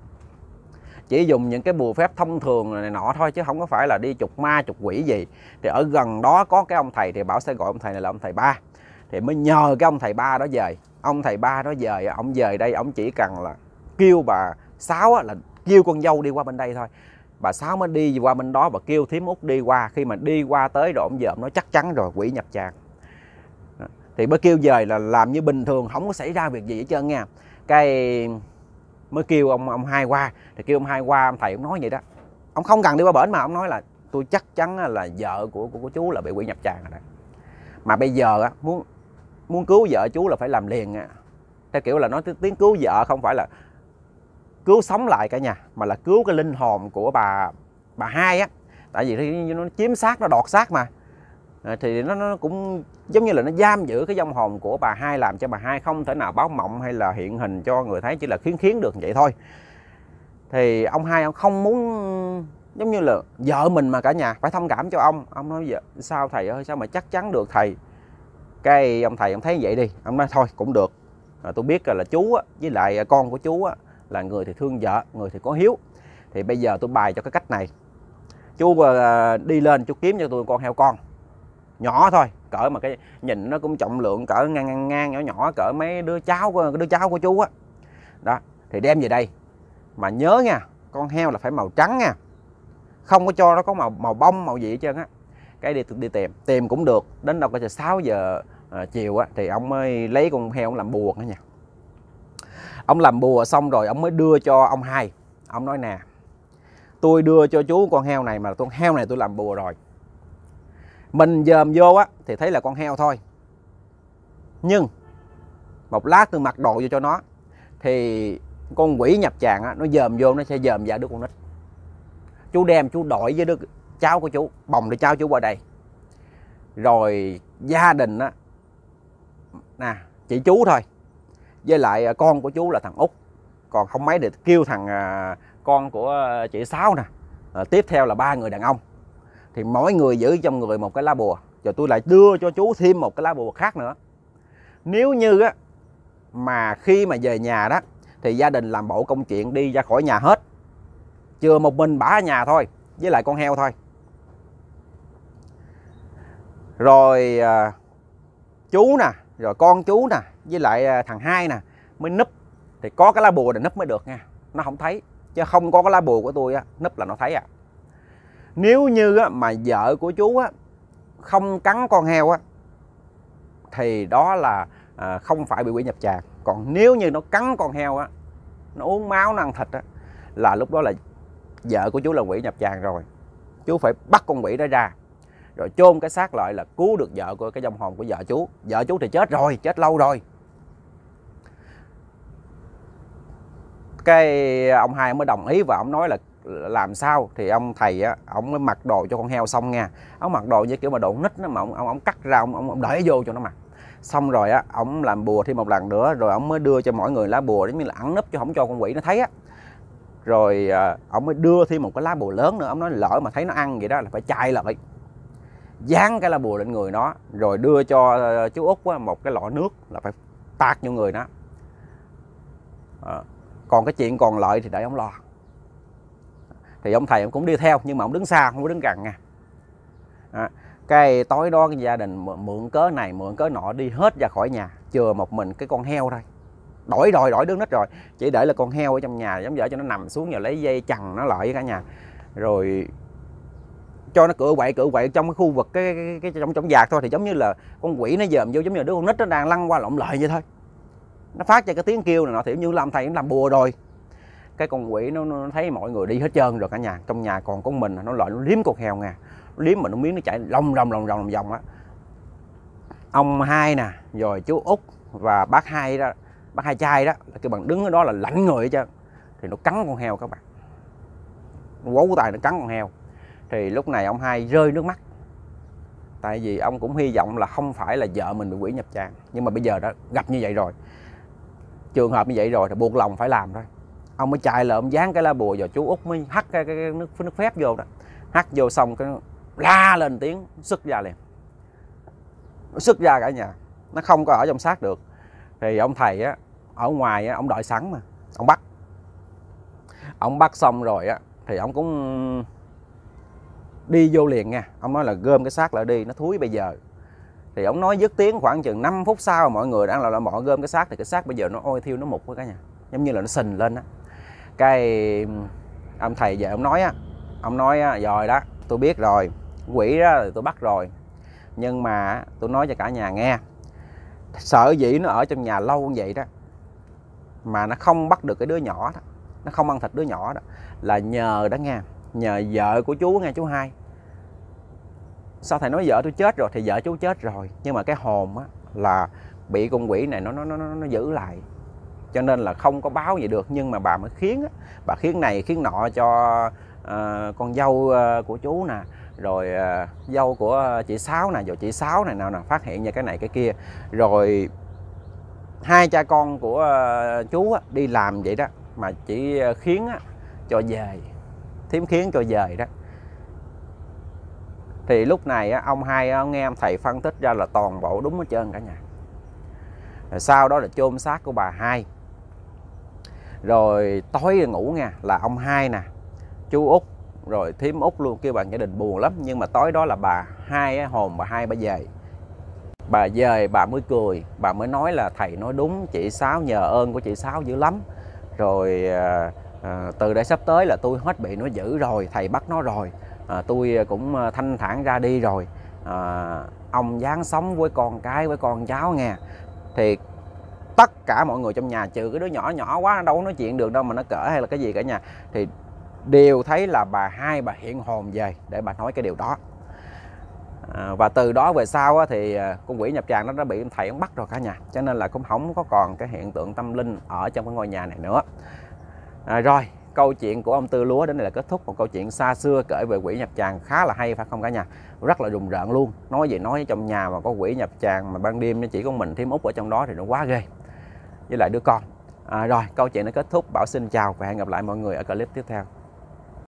chỉ dùng những cái bùa phép thông thường này nọ thôi, chứ không có phải là đi trục ma trục quỷ gì. Thì ở gần đó có cái ông thầy thì bảo sẽ gọi ông thầy này là ông thầy Ba, thì mới nhờ cái ông thầy Ba đó về. Ông thầy Ba đó về, ông về đây ông chỉ cần là kêu bà Sáu là kêu con dâu đi qua bên đây thôi, bà Sáu mới đi qua bên đó, bà kêu thím Út đi qua. Khi mà đi qua tới rồi ông giờ ông nói chắc chắn rồi, quỷ nhập tràng. Thì mới kêu về là làm như bình thường, không có xảy ra việc gì hết trơn nha. Cái mới kêu ông ông hai qua, thì kêu ông hai qua, ông thầy ông nói vậy đó, ông không cần đi qua bển mà ông nói là tôi chắc chắn là vợ của của, của chú là bị quỷ nhập tràng rồi đó. Mà bây giờ á, muốn muốn cứu vợ chú là phải làm liền á. Theo kiểu là nói tiếng cứu vợ không phải là cứu sống lại cả nhà, mà là cứu cái linh hồn của bà bà hai á. Tại vì nó chiếm xác, nó đọt xác mà, à, thì nó, nó cũng giống như là nó giam giữ cái vong hồn của bà hai, làm cho bà hai không thể nào báo mộng hay là hiện hình cho người thấy, chỉ là khiến khiến được vậy thôi. Thì ông hai ông không muốn, giống như là vợ mình mà cả nhà phải thông cảm cho ông. Ông nói vậy sao thầy ơi, sao mà chắc chắn được thầy. Cái ông thầy ông thấy vậy đi, ông nói thôi cũng được, à, tôi biết là chú á, với lại con của chú á, là người thì thương vợ, người thì có hiếu. Thì bây giờ tôi bày cho cái cách này, chú uh, đi lên chú kiếm cho tôi con heo con nhỏ thôi, cỡ mà cái nhìn nó cũng trọng lượng cỡ ngang ngang, ngang nhỏ nhỏ cỡ mấy đứa cháu của đứa cháu của chú á. Đó, thì đem về đây. Mà nhớ nha, con heo là phải màu trắng nha, không có cho nó có màu màu bông màu gì hết trơn á. Cái đi đi tìm, tìm cũng được, đến đâu có sáu giờ uh, chiều á thì ông mới lấy con heo ông làm bùa nữa nha. Ông làm bùa xong rồi ông mới đưa cho ông hai. Ông nói nè, tôi đưa cho chú con heo này, mà con heo này tôi làm bùa rồi. Mình dòm vô á thì thấy là con heo thôi, nhưng một lát tôi mặc đồ vô cho nó thì con quỷ nhập tràng á, nó dòm vô nó sẽ dòm ra đứa con nít. Chú đem chú đổi với đứa cháu của chú, bồng để cháu chú qua đây. Rồi gia đình á, nè, chị chú thôi, với lại con của chú là thằng Út, còn không mấy để kêu thằng à, con của chị Sáu nè, à, tiếp theo là ba người đàn ông. Thì mỗi người giữ trong người một cái lá bùa, rồi tôi lại đưa cho chú thêm một cái lá bùa khác nữa. Nếu như á mà khi mà về nhà đó thì gia đình làm bộ công chuyện đi ra khỏi nhà hết, chừa một mình bả ở nhà thôi với lại con heo thôi. Rồi à, chú nè, rồi con chú nè, với lại thằng Hai nè mới núp, thì có cái lá bùa để núp mới được nha, nó không thấy, chứ không có cái lá bùa của tôi á, núp là nó thấy à. Nếu như á, mà vợ của chú á, không cắn con heo á, thì đó là à, không phải bị quỷ nhập tràng. Còn nếu như nó cắn con heo á, nó uống máu, nó ăn thịt á, là lúc đó là vợ của chú là quỷ nhập tràng rồi. Chú phải bắt con quỷ đó ra, rồi chôn cái xác lại là cứu được vợ của cái vong hồn của vợ chú. Vợ chú thì chết rồi, chết lâu rồi. Cái ông Hai mới đồng ý và ông nói là làm sao thì ông thầy á, ông mới mặc đồ cho con heo xong nha. Ông mặc đồ như kiểu mà đồ nít nó, mà ông, ông, ông cắt ra, ông, ông để vô cho nó mặc. Xong rồi á, ông làm bùa thêm một lần nữa, rồi ông mới đưa cho mỗi người lá bùa giống như là ẩn nấp cho không cho con quỷ nó thấy á. Rồi à, ông mới đưa thêm một cái lá bùa lớn nữa. Ông nói lỡ mà thấy nó ăn vậy đó là phải chai lại, dán cái lá bùa lên người nó, rồi đưa cho chú Út á, một cái lọ nước là phải tạt vô người nó. À, còn cái chuyện còn lại thì để ông lo. Thì ông thầy ông cũng đi theo, nhưng mà ông đứng xa, không có đứng gần nha. À, cái tối đó cái gia đình mượn cớ này mượn cớ nọ đi hết ra khỏi nhà, chừa một mình cái con heo thôi. Đổi rồi, đổi đứng nít rồi, chỉ để là con heo ở trong nhà, giống vợ cho nó nằm xuống, và lấy dây chằng nó lại với cả nhà, rồi cho nó cựa quậy cựa quậy trong cái khu vực cái, cái, cái trong trong vạc thôi. Thì giống như là con quỷ nó dòm vô, giống như là đứa con nít nó đang lăn qua lộn lại vậy thôi, nó phát ra cái tiếng kêu này nọ, thì như làm thầy nó làm bùa rồi. Cái con quỷ nó, nó thấy mọi người đi hết trơn rồi cả nhà, trong nhà còn con mình, nó lại nó liếm con heo nha, nó liếm mà nó miếng nó chạy lông rồng rồng rồng vòng á. Ông Hai nè, rồi chú Út và bác Hai đó, bác Hai trai đó, là cái bằng đứng ở đó là lạnh người hết trơn. Thì nó cắn con heo các bạn, nó quấu tay nó cắn con heo. Thì lúc này ông Hai rơi nước mắt, tại vì ông cũng hy vọng là không phải là vợ mình bị quỷ nhập tràng, nhưng mà bây giờ đã gặp như vậy rồi, trường hợp như vậy rồi thì buộc lòng phải làm thôi. Ông mới chạy lại, ông dán cái lá bùa vào, chú Út mới hắt cái, cái, cái nước, nước phép vô đó, hắt vô xong cái la lên tiếng sức ra liền, nó sức ra cả nhà, nó không có ở trong xác được. Thì ông thầy á, ở ngoài á, ông đợi sẵn mà, ông bắt ông bắt xong rồi á, thì ông cũng đi vô liền nha. Ông nói là gom cái xác lại đi, nó thúi bây giờ. Thì ông nói dứt tiếng khoảng chừng năm phút sau, mọi người đang là mọi gom cái xác, thì cái xác bây giờ nó ôi thiêu, nó mục quá cả nhà, giống như là nó sình lên á. Cái ông thầy về ông nói á, ông nói á, rồi đó tôi biết rồi, quỷ đó thì tôi bắt rồi, nhưng mà tôi nói cho cả nhà nghe, sợ dĩ nó ở trong nhà lâu như vậy đó mà nó không bắt được cái đứa nhỏ đó, nó không ăn thịt đứa nhỏ đó, là nhờ đó nghe, nhờ vợ của chú nghe, chú Hai. Sao thầy nói vợ tôi chết rồi? Thì vợ chú chết rồi, nhưng mà cái hồn á là bị con quỷ này nó nó nó nó giữ lại, cho nên là không có báo gì được. Nhưng mà bà mới khiến á, bà khiến này khiến nọ cho uh, con dâu uh, của chú nè, rồi uh, dâu của chị Sáu nè, rồi chị Sáu này nào nè phát hiện ra cái này cái kia, rồi hai cha con của uh, chú á, đi làm vậy đó mà chỉ khiến á, cho về, thím khiến cho về đó. Thì lúc này á, ông Hai ông nghe ông thầy phân tích ra là toàn bộ đúng hết trơn cả nhà. Rồi sau đó là chôn xác của bà Hai. Rồi tối ngủ nha, là ông Hai nè, chú Út, rồi thím Út luôn, kêu bà gia đình buồn lắm. Nhưng mà tối đó là bà Hai á, hồn bà Hai bà về. Bà về bà mới cười, bà mới nói là thầy nói đúng, chị Sáu nhờ ơn của chị Sáu dữ lắm. Rồi à, à, từ đây sắp tới là tôi hết bị nó giữ rồi, thầy bắt nó rồi, à, tôi cũng thanh thản ra đi rồi, à, ông dáng sống với con cái với con cháu nghe. Thì tất cả mọi người trong nhà, trừ cái đứa nhỏ nhỏ quá đâu có nói chuyện được đâu mà nó cỡ hay là cái gì cả nhà, thì đều thấy là bà Hai bà hiện hồn về để bà nói cái điều đó. À, và từ đó về sau á, thì con quỷ nhập tràng nó đã bị thầy ông bắt rồi cả nhà, cho nên là cũng không có còn cái hiện tượng tâm linh ở trong cái ngôi nhà này nữa. À, rồi câu chuyện của ông Tư Lúa đến đây là kết thúc. Một câu chuyện xa xưa kể về quỷ nhập tràng khá là hay phải không cả nhà? Rất là rùng rợn luôn. Nói gì nói, trong nhà mà có quỷ nhập tràng mà ban đêm chỉ có mình thím Út ở trong đó thì nó quá ghê, với lại đứa con. À, rồi câu chuyện đã kết thúc. Bảo xin chào và hẹn gặp lại mọi người ở clip tiếp theo.